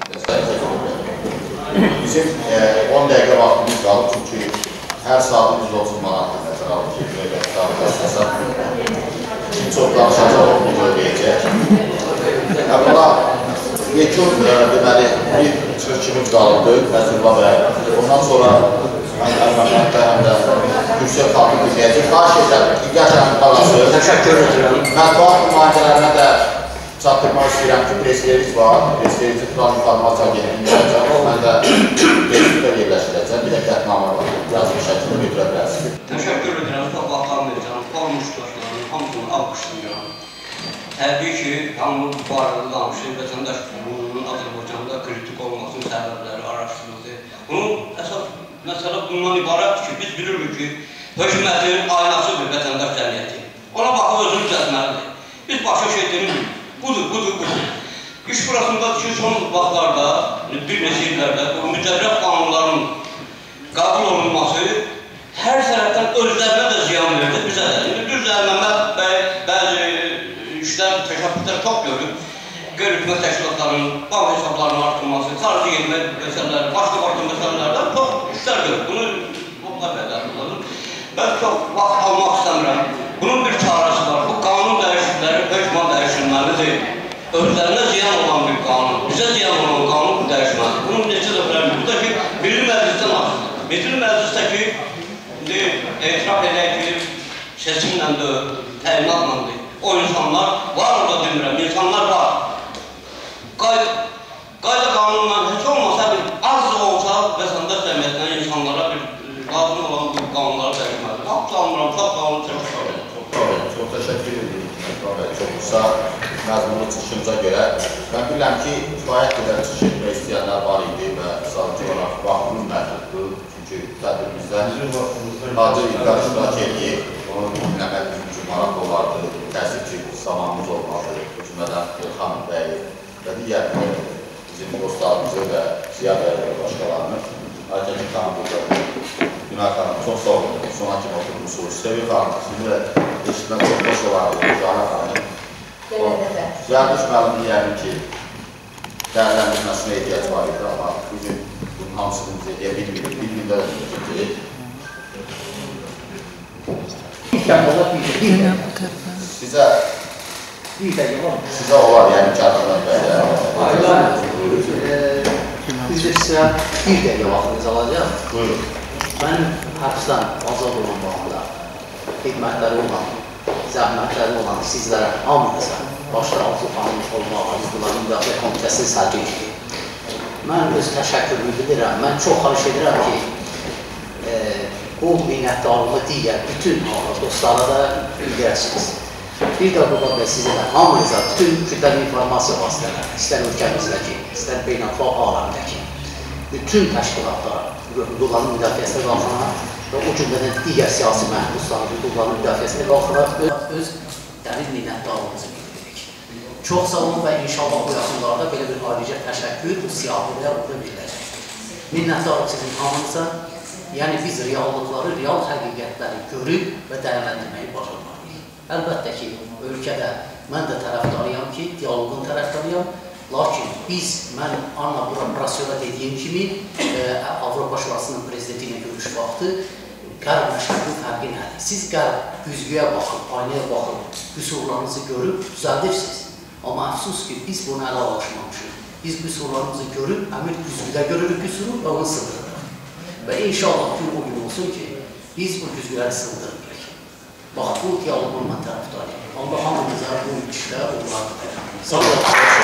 Bizim e, on dəqiqə vaxtımız qalıb, çünki hər saat yüz otuz manatdır nəzər alıb ki, böyle kitabı yazılsa, çox danışacaq olduğunu ödəyəcək. Buna yekun deməli bir çıxış kimi qalıbdır, Nəzirullah bəy. Ondan sonra Əl-Məmməddə həm də yüksək xalqı dinləyəcək. Xahiş edirəm, diqqət həmin qalası. Təşəkkür edirəm. Mətbuat nümayəndələrinə də çatdırmaq istəyirəm ki, presleriniz var. Preslerinizi tutan informasiya gelini gələcəm. Mən də Facebookda yerləşdirəcəm. Bir də qətnamə var. Yazılı şəkildə götürə bilərsiniz. Təşəkkür edirəm. Çox vaxtlarını edirəm. Olmuşdaşlarının hamısını alqışlayıram. Təbii ki, hamı bu arada danışır. Vətəndaş bunun Azərbaycanda kritik olmasının səbəbləri araşdırıldı. Bunun əsas məsələ bundan ibarətdir ki, biz bilirik ki, hökumətin aynasıdır vətəndaş cəmiyyəti. Ona baxıb özünü düzəltməlidir. Biz başqa şey demirik. Budur, budur, budur. İş burasındadır ki, son vaxtlarda, bir neçə illərdə bu mücərrəf qanunların qəbul olunması hər tərəfdən özlərinə də ziyan verdi, bizə də. Düzdür, Əl-Məmməd bəy bəzi işlər, təşəbbüslər çox görüb. Qeyri-hökumət təşkilatlarının bank hesablarının artırılması, xarici getmək məsələləri, başqa-başqa məsələlərdən çox işlər görüb. Bunu bunlar bəylər bulalım. Mən çox vaxt almaq istəmirəm. Bunun bir çarəsi var. Bu qanun dəyişiklikləri hökman dəyişilməlidir. Özlərinə ziyan olan bir qanun, bizə ziyan olan qanun bu dəyişməlidir. Bunun necə də biləmir. Bu da ki, Milli Məclisdən asılıdır. Milli Məclisdəki etiraf edək ki, seçimlə də, təyinatla da o insanlar var orada demirəm, insanlar var. Qayda qanunla heç olmasa bir az da olsa vətəndaş cəmiyyətinə insanlara bir lazım olan bu qanunları dəyişməlidir. Çox çalmıram, çox qanun çəkir. Çox təşəkkür edirik. Çox qısa məzmunlu çıxışımıza görə. Mən bilirəm ki, kifayət qədər çıxış etmək istəyənlər var idi və sadəcə olaraq vaxtımız məhduddur. Çünki tədbirimizdə Hacı İlqar iştirak edib, onu dinləmək bizim üçün maraq olardı. Təsir ki, zamanımız olmalı. Hökumədən İlxan bəyi və digər bizim dostlarımızı və Ziya bəyi və başqalarını. Aytəkin xanım burada. Günay xanım, çox sağ olun. Sona kimi oturmuşsunuz. Sevil xanım, sizi də eşitmək çox xoş olardı. Cana xanım. Ziyarət müəllim deyəlim ki, dəyərləndirməsinə ehtiyac var idi, amma bugün bunun hamısını biz edə bilmirik. Bir gündə də bilmirik. Sizə sizə olar, yəni ki, adından belə. Biz də sizə bir dəqiqə vaxtınız alacaq. Buyurun. Mənim həbsdən azad olan vaxtda xidmətləri olan, zəhmətləri olan sizlərə hamınıza başda Arzu xanım olmaq, Arzuların Müdafiə Komitəsinin sədrliyi. Mən öz təşəkkürümü bilirəm. Mən çox xahiş edirəm ki, e, bu minnətdarlığı digər bütün dostlara da bildirəsiniz. Bir də burada da sizə də hamınıza bütün kütləvi informasiya vasitələri, istər ölkəmizdəki, istər beynəlxalq aləmdəki bütün təşkilatlara, hüquqların müdafiəsinə qalxana və o cümlədən digər siyasi məhbusların hüquqların müdafiəsinə qalxana öz dərin minnətdarlığımızı bildiririk. Çox sağ olun və inşallah bu yaxınlarda belə bir ayrıca təşəkkür bu siyahıya orada veriləcək. Minnətdarlıq sizin hamınıza, yəni biz reallıqları, real həqiqətləri görüb və dəyərləndirməyi başarmalıyıq. Əlbəttə ki, ölkədə mən də tərəfdarıyam ki, dialoqun tərəfdarıyam. Lakin biz, mən Anna bura prasyoda dediyim kimi, Avropa Şurasının prezidenti ilə görüş vaxtı qərb və şərqin fərqi nədir? Siz qərb güzgüyə baxın, aynaya baxın, qüsurlarınızı görüb düzəldirsiniz. Amma əfsus ki, biz bunu ələ alışmamışıq. Biz qüsurlarımızı görüb, əmir güzgüdə görürük qüsuru və onu sındırırıq. Və inşallah gün o gün olsun ki, biz bu güzgüləri sındırırıq. Bax, bu diyaloqunla tərəfdarıyıq. Allah hamımıza bu işlə uğurlardır. Sağ olun.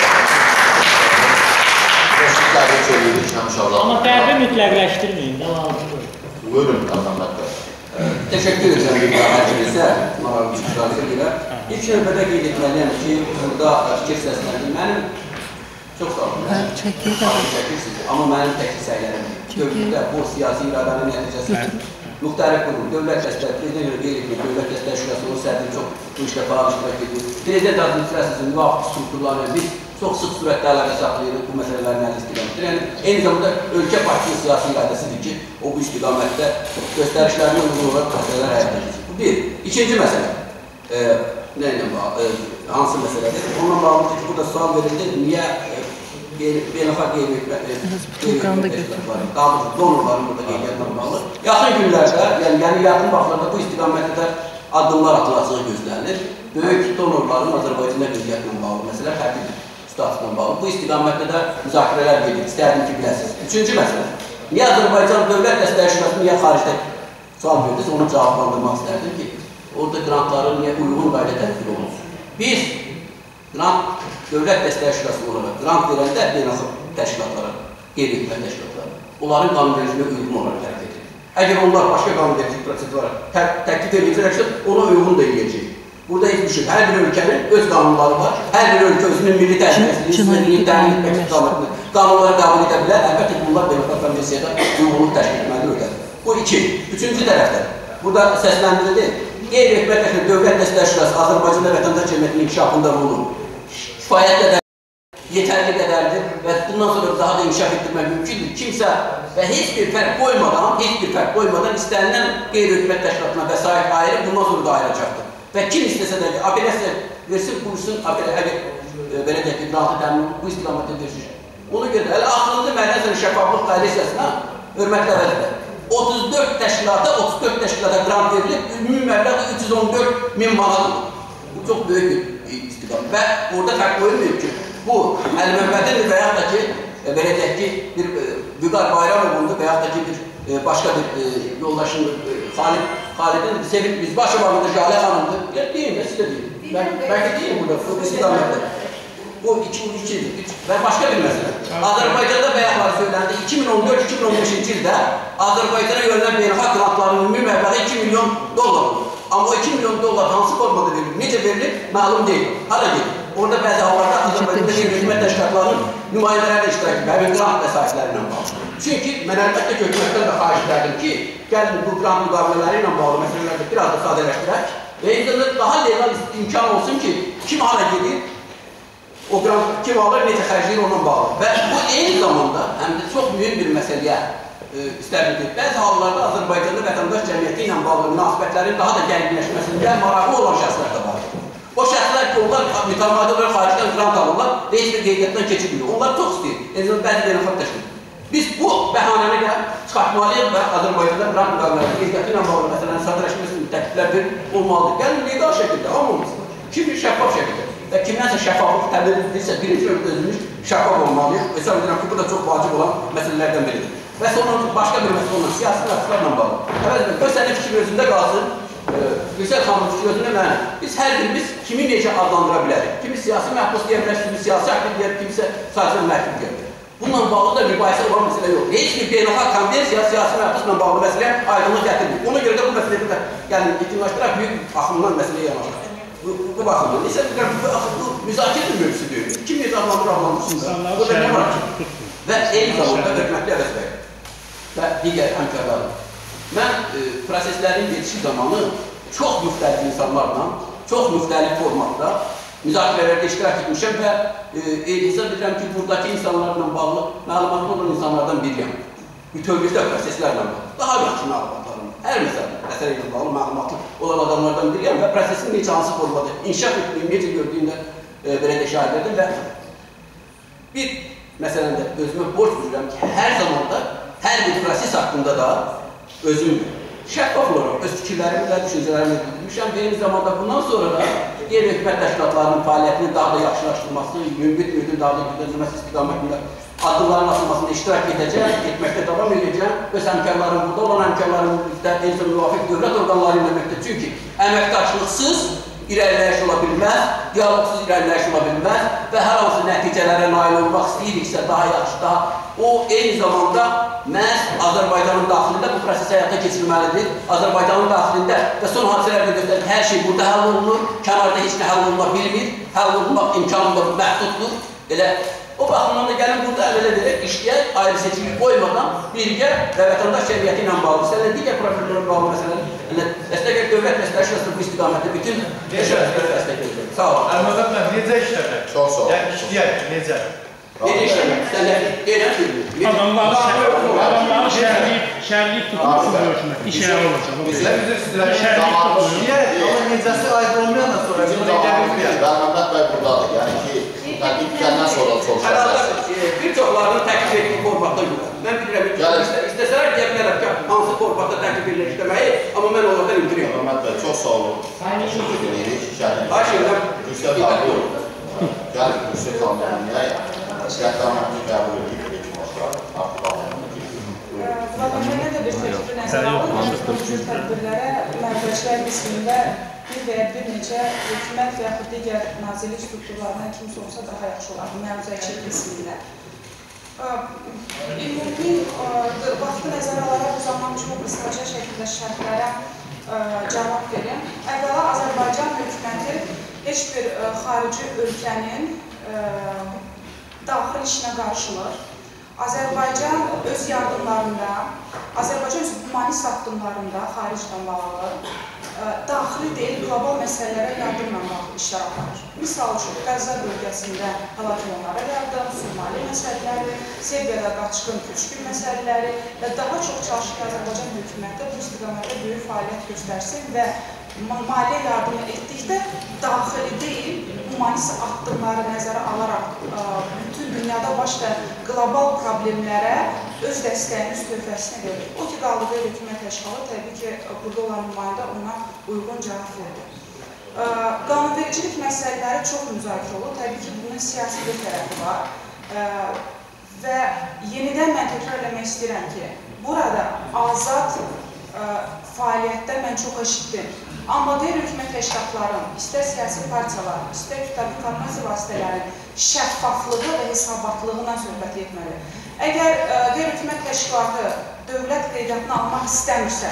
Təşkilləri söyləyirik, inşallah. Amma qərbi mütləqləşdirməyin, də lazımdır. Buyurun, Qazanlar bəy. Təşəkkür edirəm bir daha hər kəsə, maraqlı iştirakı ilə. İlk növbədə qeyd etməliyəm ki, burada fikir səsləndir. Mənim, çox sağ olun, çəkirsiniz, amma mənim təklifsəylərim dövlətdə bu siyasi iradanın nəticəsində müxtəlif qurum, dövlət dəstək, prezident ilə qeyd etmək, dövlət dəstək şurası, o sərdir çox bu işlə falan iştirak edir. Prezident administrasiyasının müvafiq strukturlarına biz çox sıx surətdə əlaqə saxlayırıq bu məsələlərin əldə istiqamətdir. Yəni, eyni zamanda ölkə partinin siyasi iradəsidir ki, o bu istiqamətdə göstərişlərini uyğun olaraq məsələlər həyata keçir. Bu bir. İkinci məsələ, e, nə ilə bağlı, e, hansı məsələdir? Onunla bağlıdır ki, burada sual verildi, niyə beynəlxalq qeyri-müəyyənliklər, donorların burada qeyriyyatına bağlı. Yaxın günlərdə, yəni, yəni yaxın vaxtlarda bu istiqamətdə addımlar atılacağı gözlənilir. Böyük donorların Azərbaycanda qeyriyyatına bağlı məsələ fərqlidir. Statusla bağlı. Bu istiqamətdə də müzakirələr gedir. İstərdim ki, biləsiniz. Üçüncü məsələ. Niyə Azərbaycan Dövlət Dəstəyi Şurası niyə xaricdə sual verdiniz? Onu cavablandırmaq istərdim ki, orada grantların niyə uyğun qayda tətbiq olunsun? Biz grant, Dövlət Dəstəyi Şurası olaraq grant verəndə beynəlxalq təşkilatlara, qeyri-hökumət təşkilatlara, onların qanunvericiliyinə uyğun olaraq hərəkət edir. Əgər onlar başqa qanunvericilik prosedurlara təklif ediləcəksə, ona uyğun da eləyəcək. Burada heç bir şey. Hər bir ölkənin öz qanunları var. Hər bir ölkə özünün milli təhlükəsizliyi, sınırlığını təmin etmək istiqamətində qanunları qəbul edə bilər. Əlbəttə ki, bunlar beynəlxalq konvensiyada uyğunluq təşkil etməli ölkədir. Bu iki. Üçüncü tərəfdə. Burada səsləndirildi. Qeyri-hökumət təşkilatı Dövlət Dəstəyi Şurası Azərbaycanda vətəndaş cəmiyyətinin inkişafında rolu kifayət qədər, yetərli qədərdir və bundan sonra daha da inkişaf etdirmək mümkündür. Kimsə və heç bir fərq qoymadan, heç bir fərq qoymadan istənilən qeyri-hökumət təşkilatına vəsait ayırıb bundan sonra da ayıracaqdır. Və kim istəsə də apellyasiya versin, buyursun, apellyasiya belə deyək ki, grantı təmin bu istiqamətdə verir. Ona görə də, hələ axırıncı mərhələsin şəffaflıq koalisiyasına hörmətli əvəzdir. otuz dörd təşkilata, otuz dörd təşkilata grant verilib, ümumi məbləğ üç yüz on dörd min manatdır. Bu çox böyük bir istiqamət. Və orada fərq qoyulmuyor ki, bu Əli Məmmədindir və yaxud da ki, belə deyək ki, bir Vüqar Bayramovundur və yaxud da ki, bir başqa bir yoldaşındır, Xalidin Sevil Bizbaşovanıdır, Jale Xanımdır. Deyim də, siz də deyim. Bəlkə deyim burada, bu istiqamətdə. Bu iki, ikidir. Və başqa bir məsələ. Azərbaycanda bəyaqları söyləndi, iki min on dörd iki min on beşinci ildə Azərbaycana yönələn beynəlxalq grantlarının ümumi məbləği iki milyon dollar olur. Amma o iki milyon dollar hansı formada verilir, necə verilir, məlum deyil. Hara gedir? Orada bəzi hallarda Azərbaycanda qeyri-hökumət təşkilatlarının nümayəndələri də iştirak edir, həmin grant vəsaitləri ilə bağlı. Çünki mən əlbəttə ki, hökumətdən də xahiş edirdim ki, gəlin bu grant müqavilələri ilə bağlı məsələlərdə biraz da sadələşdirək və eynidə daha legal imkan olsun ki, kim hara gedir, o grant kim alır, necə xərcləyir onunla bağlı. Və bu eyni zamanda həm də çox mühüm bir məsələyə istərdim ki, bəzi hallarda Azərbaycanda vətəndaş cəmiyyəti ilə bağlı münasibətlərin daha da gərginləşməsində maraqlı olan şəxslər də var. O şəxslər ki, onlar mütəmadi olaraq xaricdən grant alırlar və heç bir qeydiyyatdan keçirmiyor. Onlar çox istəyir. Yəni, bəzi beynəlxalq təşkil. Biz bu bəhanəni də çıxartmalıyıq və Azərbaycanda grant müqavilələri qeydiyyatı ilə bağlı məsələnin sadələşməsinin təkliflər olmalıdır. Gəlin, legal şəkildə, olmaması. Kim bir şəffaf şəkildə və kimdənsə şəffaflıq təbliğ edirsə, birinci özümüz şəffaf olmalıyıq. Hesab edirəm ki, bu da çox vacib olan məsələlərdən biridir. Və sonra başqa bir məsələ olan siyasi məqsədlərlə bağlı. Əvvəl, göz sənin fikir özündə qalsın, Gülsel xanımın fikir özündə mənə. Biz hər birimiz kimi necə adlandıra bilərik? Kimi siyasi məhbus deyə bilərik, kimi siyasi aktiv deyək, kimsə sadəcə məhkum deyə bilərik. Bununla bağlı da mübahisə olan məsələ yox. Heç bir beynəlxalq konvensiya siyasi məhbusla bağlı məsələ aydınlıq gətirmir. Ona görə də bu məsələdə də yəni yekunlaşdıraq büyük axımdan məsələyə yanaşır. Bu baxımdan. İsə bu müzakirə mövzusu deyil. Kim necə adlandır, adlandırsın da. Bu da nə var ki? Və eyni zamanda hörmətli Əvəz bəy və digər həmkarlarım. Mən proseslərin geçişi zamanı çox müxtəlif insanlarla, çox müxtəlif formatda müzakirələrdə iştirak etmişəm və hesab edirəm ki, buradakı insanlarla bağlı məlumatlı olan insanlardan biriyəm. Bütövlükdə proseslərlə bağlı. Daha yaxşı məlumatlarım. Hər məsələ ilə bağlı məlumatlı olan adamlardan biriyəm və prosesin necə hansı formada inkişaf etdiyim, necə gördüyümdə belə də şahid edim və bir məsələndə özümə borc bilirəm ki, hər zamanda, hər bir proses haqqında da özüm şəffaf olaraq öz fikirlərimi və düşüncələrimi bildirmişəm və eyni zamanda bundan sonra da qeyri-hökumət təşkilatlarının fəaliyyətinin daha da yaxşılaşdırılması, mümkün müdün daha da güdənilməsi istiqamətində addımların atılmasında iştirak edəcək, etməkdə davam edəcək və həmkarların burada olan həmkarların birlikdə eləcə müvafiq dövlət orqanları ilə əməkdə. Çünki əməkdaşlıqsız irəliləyiş ola bilməz, diyaloqsuz irəliləyiş ola bilməz və hər hansı nəticələrə nail olmaq istəyiriksə daha yaxşı, daha o eyni zamanda məhz Azərbaycanın daxilində bu proses həyata keçirilməlidir. Azərbaycanın daxilində və son hadisələrdə göstərir, hər şey burada həll olunur, kənarda heç nə həll oluna bilmir, həll olunmaq imkanı məhduddur. Elə o baxımdan da gəlin burada əmələ edərək işləyək, ayrı seçimi qoymadan birgə və vətəndaş cəmiyyəti ilə bağlı məsələlər, digər problemlərlə bağlı məsələlər dəstək dövlət dəstəkləşdir bu istiqamətdə bütün təşəkkürlər dəstək edir. Sağ olun. Əlməqət mən necə işləmək? Çox sağ olun. Yəni işləyək, necə? Necə işləmək? Sənlər qeyrət bilmir. Adamları şəhərlik tutmuşsun hökumət, iş yeri olacaq. Bizə üzr istəyirəm, işləyək, amma necəsi aydın olmayandan sonra Bizim zamanımız Məhəmməd bəy buradadır. Yəni ki, tədqiq edəndən sonra soruşacaqsınız. Bir çoxlarının təklif etdiyi formatda görə. Mən bilirəm, istəsələr deyə bilərəm ki, hansı formatda təklif edilir işləməyi, amma mən onlardan imtiriyorum. Məhəmməd bəy, çox sağ olun. Təşəkkür edirik. Hayır, edirəm. Yüksək xanım, gəlin Yüksək xanım, qəddamətini qəbul edib, bir başlar, artıq Vətəndaşlarına da bir təklifin nəzərə alınır. Bu cür tədbirlərə mərbəclər qismində bir və ya bir neçə hökumət və yaxud digər nazirlik strukturlarından kimsə olsa daha yaxşı olar, məruzəçi qismində. Ümumi vaxtı nəzərə alaraq bu zaman çox qısaca şəkildə şərtlərə cavab verim. Əvvəla Azərbaycan hökuməti heç bir xarici ölkənin daxil işinə qarşılır. Azərbaycan öz yardımlarında, Azərbaycan öz humanist addımlarında xaricdən bağlı, daxili deyil, qlobal məsələlərə yardımla bağlı işlər aparır. Misal üçün, Qəzza bölgəsində həlak olanlara yardım, Somali məsələləri, Serbiyada qaçqın köçkün məsələləri və daha çox çalışır ki, Azərbaycan hökuməti bu istiqamətdə böyük fəaliyyət göstərsin və maliyyə yardımı etdikdə daxili deyil, humanist addımları nəzərə alaraq bütün dünyada baş və qlobal problemlərə öz dəstəyini, öz töhfəsini verir. O ki, qaldığı hökumət təşkilatı təbii ki, burada olan nümayəndə ona uyğun cavab verir. Qanunvericilik məsələləri çox müzakirə olur. Təbii ki, bunun siyasi bir tərəfi var. Və yenidən mən təkrar eləmək istəyirəm ki, burada azad fəaliyyətdə mən çox eşitdim. Amma qeyri-hökumət təşkilatların, istər siyasi partiyalar, istər kütləvi informasiya vasitələrinin şəffaflığı və hesabatlığından söhbət etməli. Əgər qeyri-hökumət təşkilatı dövlət qeydiyyatını almaq istəmirsə,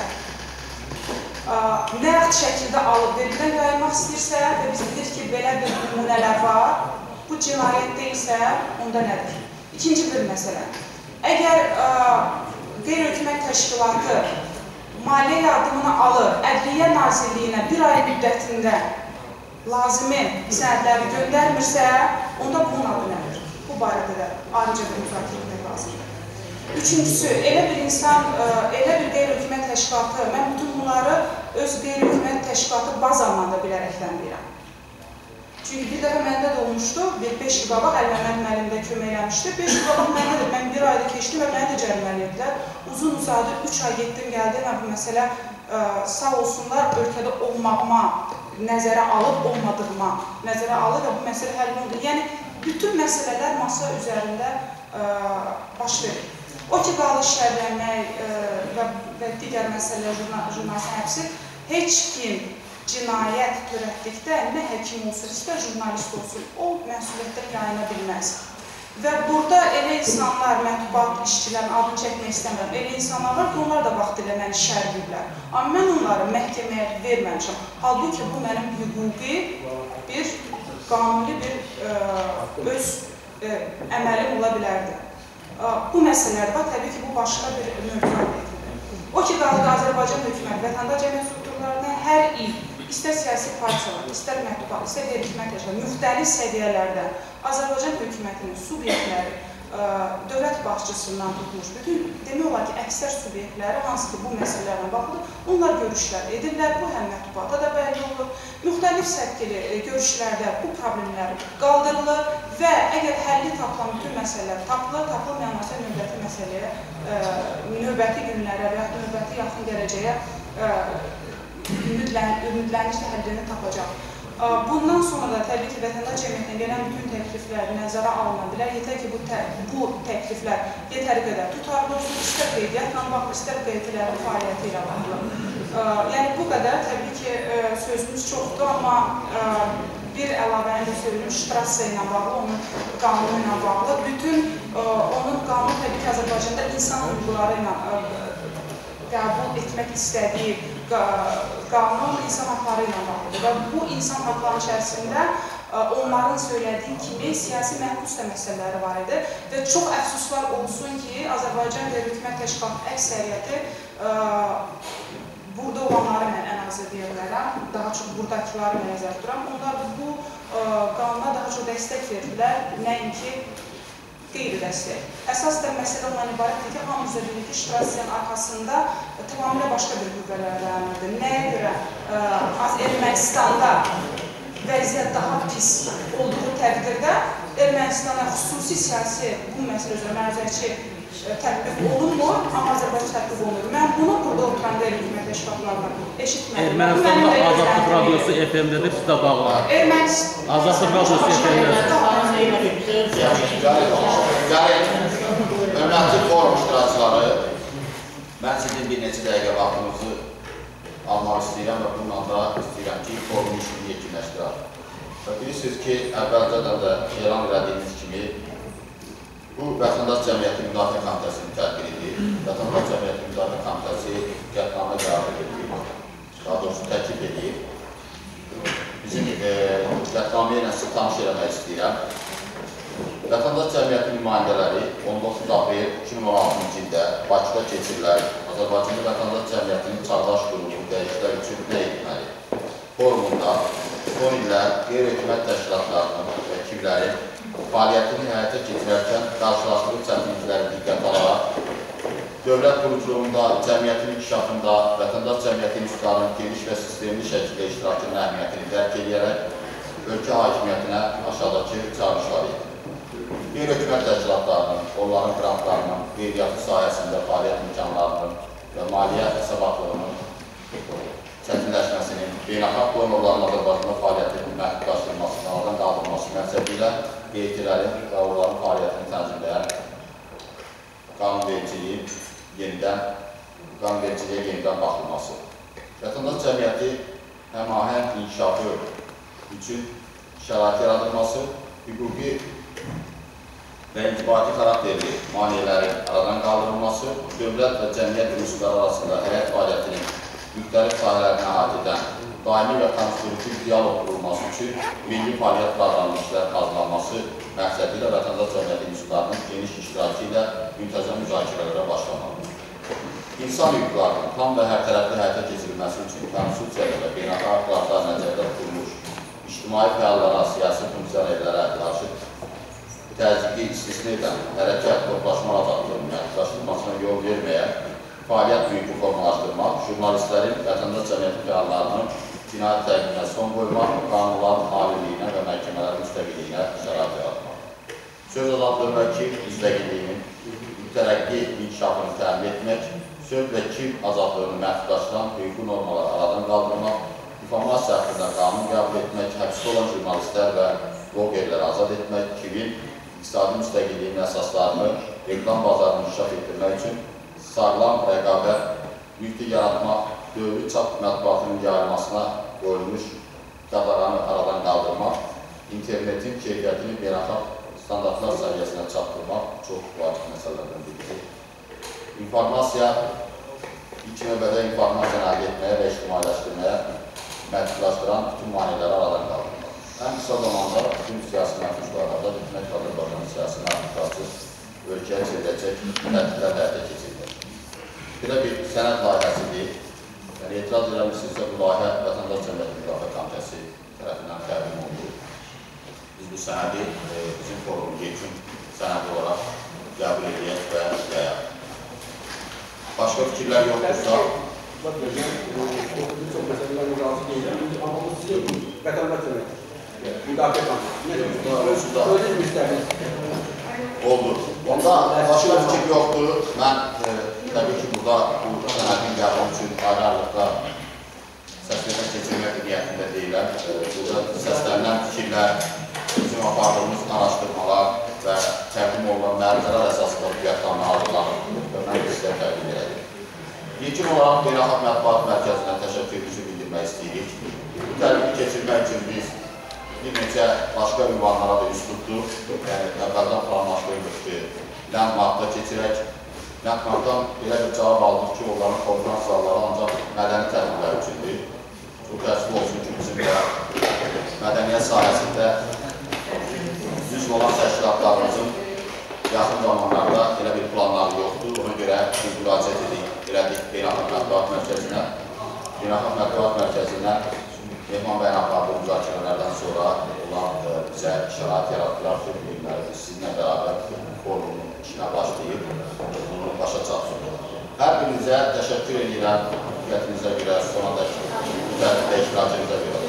nə vaxt şəkildə alıb vergidən yayılmaq istəyirsə və biz bilir ki, belə bir nümunələr var, bu cinayət deyilsə, onda nədir? İkinci bir məsələ. Əgər qeyri-hökumət təşkilatı maliyyə yardımını alır, Ədliyyə Nazirliyinə bir ay müddətində lazımi sənədləri göndərmirsə, onda bunun adı nədir? Bu barədə də ayrıca bir müzakirə etmək lazımdır. Üçüncüsü, elə bir insan, elə bir qeyri-hökumət təşkilatı, mən bütün bunları öz qeyri-hökumət təşkilatı bazamdan da bilərəkdən deyirəm. Çünki bir dəfə məndə də olmuşdu, bir beş il qabaq Əl-Məmməd müəllim də kömək eləmişdi. beş il qabaq məndə də, mən bir ayda keçdim və mənə də cərimə edilər. Uzun uzadı, üç ay getdim, gəldim və bu məsələ sağ olsunlar, ölkədə olmağıma nəzərə alıb, olmadığıma nəzərə alıb və bu məsələ həll olundu. Yəni, bütün məsələlər masa üzərində baş verir. O ki, qaldı şərlənmək və digər məsələlər, jurnalistin həbsi, heç kim cinayət törətdikdə nə həkim olsun, istər jurnalist olsun, o məsuliyyətdən yayına bilməz. Və burada elə insanlar, mətbuat işçilərin adını çəkmək istəmirəm, elə insanlar var ki, onlar da vaxt ilə məni şərləyiblər. Amma mən onları məhkəməyə verməmişəm. Halbuki bu mənim hüquqi bir, qanuni bir öz əməlim ola bilərdi. Bu məsələlər var, təbii ki, bu başqa bir mövzudur. O ki, qaldı Azərbaycan hökuməti, vətəndaş cəmiyyət strukturlarına hər il istər siyasi partiyalar, istər mətbuat, istər qeyri-hökumət təşkilatları, müxtəlif səviyyələrdə Azərbaycan hökumətinin subyektləri, dövlət başçısından tutmuş, bütün demək olar ki, əksər subyektləri, hansı ki, bu məsələlərlə bağlıdır, onlar görüşlər edirlər, bu həm mətbuata da bəlli olur, müxtəlif sətkili görüşlərdə bu problemlər qaldırılır və əgər həlli tapılan bütün məsələlər tapılır, tapılmayan məsələ növbəti məsələyə, növbəti günlərə və növbəti yaxın gələcəyə ümidlənişlə həllini tapacaq. Bundan sonra da təbii ki, vətəndaş cəmiyyətindən gələn bütün təkliflər nəzərə alına bilər. Yetər ki, bu, tə bu təkliflər yetəri qədər tutarlı olsun, istər qeydiyyatla bağlı, istər qeydiyyatların fəaliyyəti ilə bağlı. Yəni, bu qədər təbii ki, sözümüz çoxdur, amma bir əlavəni də söyləyim, Ştrassə ilə bağlı, onun qanunu ilə bağlı. Bütün onun qanunu təbii ki, Azərbaycanda insan hüquqları ilə qəbul etmək istədiyi qanun insan haqları ilə bağlıdır və bu insan haqları içərisində onların söylediği kimi siyasi məhbus da məsələləri var idi və çox əfsuslar olsun ki, Azərbaycan Dövlət Hökumət Təşkilatı əksəriyyəti burada olanları mən ən azı deyə bilərəm, daha çox buradakiları mən nəzər tuturam. Onlar bu qanuna daha çox dəstək verdilər, nəinki qeyri-dəstək. Əsas da məsələ ondan ibarətdir ki, hamımız da bilir ki, Ştrassenin arxasında tamamilə başqa bir qüvvələr dayanırdı. Nəyə görə Ermənistanda vəziyyət daha pis olduğu təqdirdə Ermənistana xüsusi siyasi bu məsələ üzrə mərzəçi tətbiq olunmur, amma Azərbaycan tətbiq olunur. Mən bunu burada oturan Dövlət Hökumət Təşkilatlarına eşitmədim. Ermənistanda Azadlıq Radiosu F M-dədir, sizdə bağlı. Azadlıq Radiosu F M-dədir. Hörmətli forum iştirakçıları, mən sizin bir neçə dəqiqə vaxtınızı almaq istəyirəm və bununla da istəyirəm ki, forum işini yekunləşdirək. Bilirsiniz ki, əvvəlcədən də elan edildiyiniz kimi, bu Vətəndaş Cəmiyyəti Müdafiə Komitəsinin tədbiridir. Vətəndaş Cəmiyyəti Müdafiə Komitəsi qətnamə qəbul edir, daha doğrusu təklif edir. Bizim qətnamə ilə sizi tanış eləmək istəyirəm. Vətəndaş Cəmiyyəti nümayəndələri on doqquz aprel iki min on altıncı ildə Bakıda keçirilir. Azərbaycanda Vətəndaş Cəmiyyətinin çağdaş qrupu dəyişikliklər üçün nə etməli? Forumunda son illər qeyri-hökumət təşkilatlarının vəkilləri fəaliyyətini həyata keçirərkən qarşılaşdığı çətinlikləri diqqət alaraq, dövlət quruculuğunda, cəmiyyətin inkişafında, vətəndaş cəmiyyəti institutlarının geniş və sistemli şəkildə iştirakının əhəmiyyətini dərk edərək, ölkə hakimiyyətinə aşağıdakı çağırışlar edir. Qeyri-hökumət təşkilatlarının, onların qrantlarının, qeydiyyatı sahəsində fəaliyyət imkanlarının və maliyyə hesabatlığının çətinləşməsinin, beynəlxalq donorların Azərbaycanda fəaliyyətinin məhdudlaşdırılması, qanadan qaldırılması məqsədi ilə qeydiyyələrin və onların fəaliyyətini tənzimləyən qanunvericiliyin yenidən, qanunvericiliyə yenidən baxılması. Vətəndaş cəmiyyəti həmahəng inkişafı üçün şərait yaradılması, hüquqi və intibati xarakterli maneələrin aradan qaldırılması, dövlət və cəmiyyət ünsürləri arasında həyat fəaliyyətinin müxtəlif sahələrini əhatə edən daimi və konstruktiv diyalog qurulması üçün milli fəaliyyət proqramının hazırlanması məqsədi ilə vətəndaş cəmiyyəti ünsürlərinin geniş iştirakı ilə müntəzəm müzakirələrə başlanmalıdır. İnsan hüquqlarının tam və hərtərəfli həyata keçirilməsi üçün konstitusiyada və beynəlxalq hüquqlarda nəzərdə tutulmuş ictimai fəallara, siyasi funksionerlərə qarşı təzyiqi istisna edən hərəkət, toplaşma azadlığının məhdudlaşdırılmasına yol verməyən fəaliyyət mühiti formalaşdırmaq, jurnalistlərin, vətəndaş cəmiyyəti fəallarının cinayət təqibinə son qoymaq, qanunların aliliyinə və məhkəmələrin müstəqilliyinə şərait yaratmaq. Söz azadlığı və kim müstəqilliyinin mütərəqqi inkişafını təmin etmək, söz və kim azadlığını məhdudlaşdıran hüquqi normaları aradan qaldırmaq, informasiya haqqında qanun qəbul etmək, həbsdə olan jurnalistlər və blogerləri azad etmək, kimin iqtisadi müstəqilliyin əsaslarını reklam bazarını inkişaf etdirmək üçün sağlam rəqabət, mühiti yaratmaq, dövlət çap mətbuatının yayılmasına qoyulmuş qadağanı aradan qaldırmaq, internetin keyfiyyətini beynəlxalq standartlar səviyyəsinə çatdırmaq çox vacib məsələlərdən biridir. İnformasiya, ilk növbədə informasiyanı əldə etməyə və ictimailəşdirməyə məhdudlaşdıran bütün maneələri aradan qaldırmaq. Ən qısa zamanda bütün siyasi məhdudlarında hükümət Azərbaycanın siyasi məhdudlarsız ölkəyə çevriləcək tədbirlər həyata keçirilir. Belə bir sənəd layihəsidir. Yəni, etiraz eləmişsinizsə, bu layihə Vətəndaş Cəmiyyəti Müdafiə Komitəsi tərəfindən təqdim olunur. Biz bu sənədi bizim forumun yekun sənədi olaraq qəbul edək və yayaq. Başqa fikirlər yoxdursa, çox məsələlərlə razı deyiləm, amma bu sizin Vətəndaş Cəmiyyəti Müdafiə Komitəsi özünüz müstəqil oldu. Onda başqa fikir yoxdur. Mən təbii ki, burada bu sənədin qəbul üçün ayrı-ayrılıqda səsləmə keçirmək niyyətində deyiləm. Burada səslənilən fikirlər, bizim apardığımız araşdırmalar və təqdim olunan məruzələr əsasında qiyətlərini hazırlanır və mən sizə təqdim edəyim. İlkin olaraq Beynəlxalq Mətbuat Mərkəzinə təşəkkürümüzü bildirmək istəyirik. Bu tədbiri keçirmək üçün biz bir neçə başqa ünvanlara da üst tutduq. Yəni, əvvəldən planlaşdırılır ki, Landmarkda keçirək. Landmarkdan elə bir cavab aldıq ki, onların konferans zalları ancaq mədəni tədbirlər üçündür. Çox təəssüf olsun ki, bizim də mədəniyyət sahəsində üzv olan təşkilatlarımızın yaxın zamanlarda elə bir planları yoxdur. Ona görə biz müraciət edirik, elədik Beynəlxalq Mətbuat Mərkəzinə. Beynəlxalq Mətbuat Mərkəzindən Mehman bəyin apardığı müzakirələrdən sonra olan bizə şərait yaratdılar ki, biz sizinlə bərabər forumun işinə başlayıb, bunu başa çatdıq. Hər birinizə təşəkkür edirəm, diqqətinizə görə, sonra da bu tədbirdə iştirakınıza görə.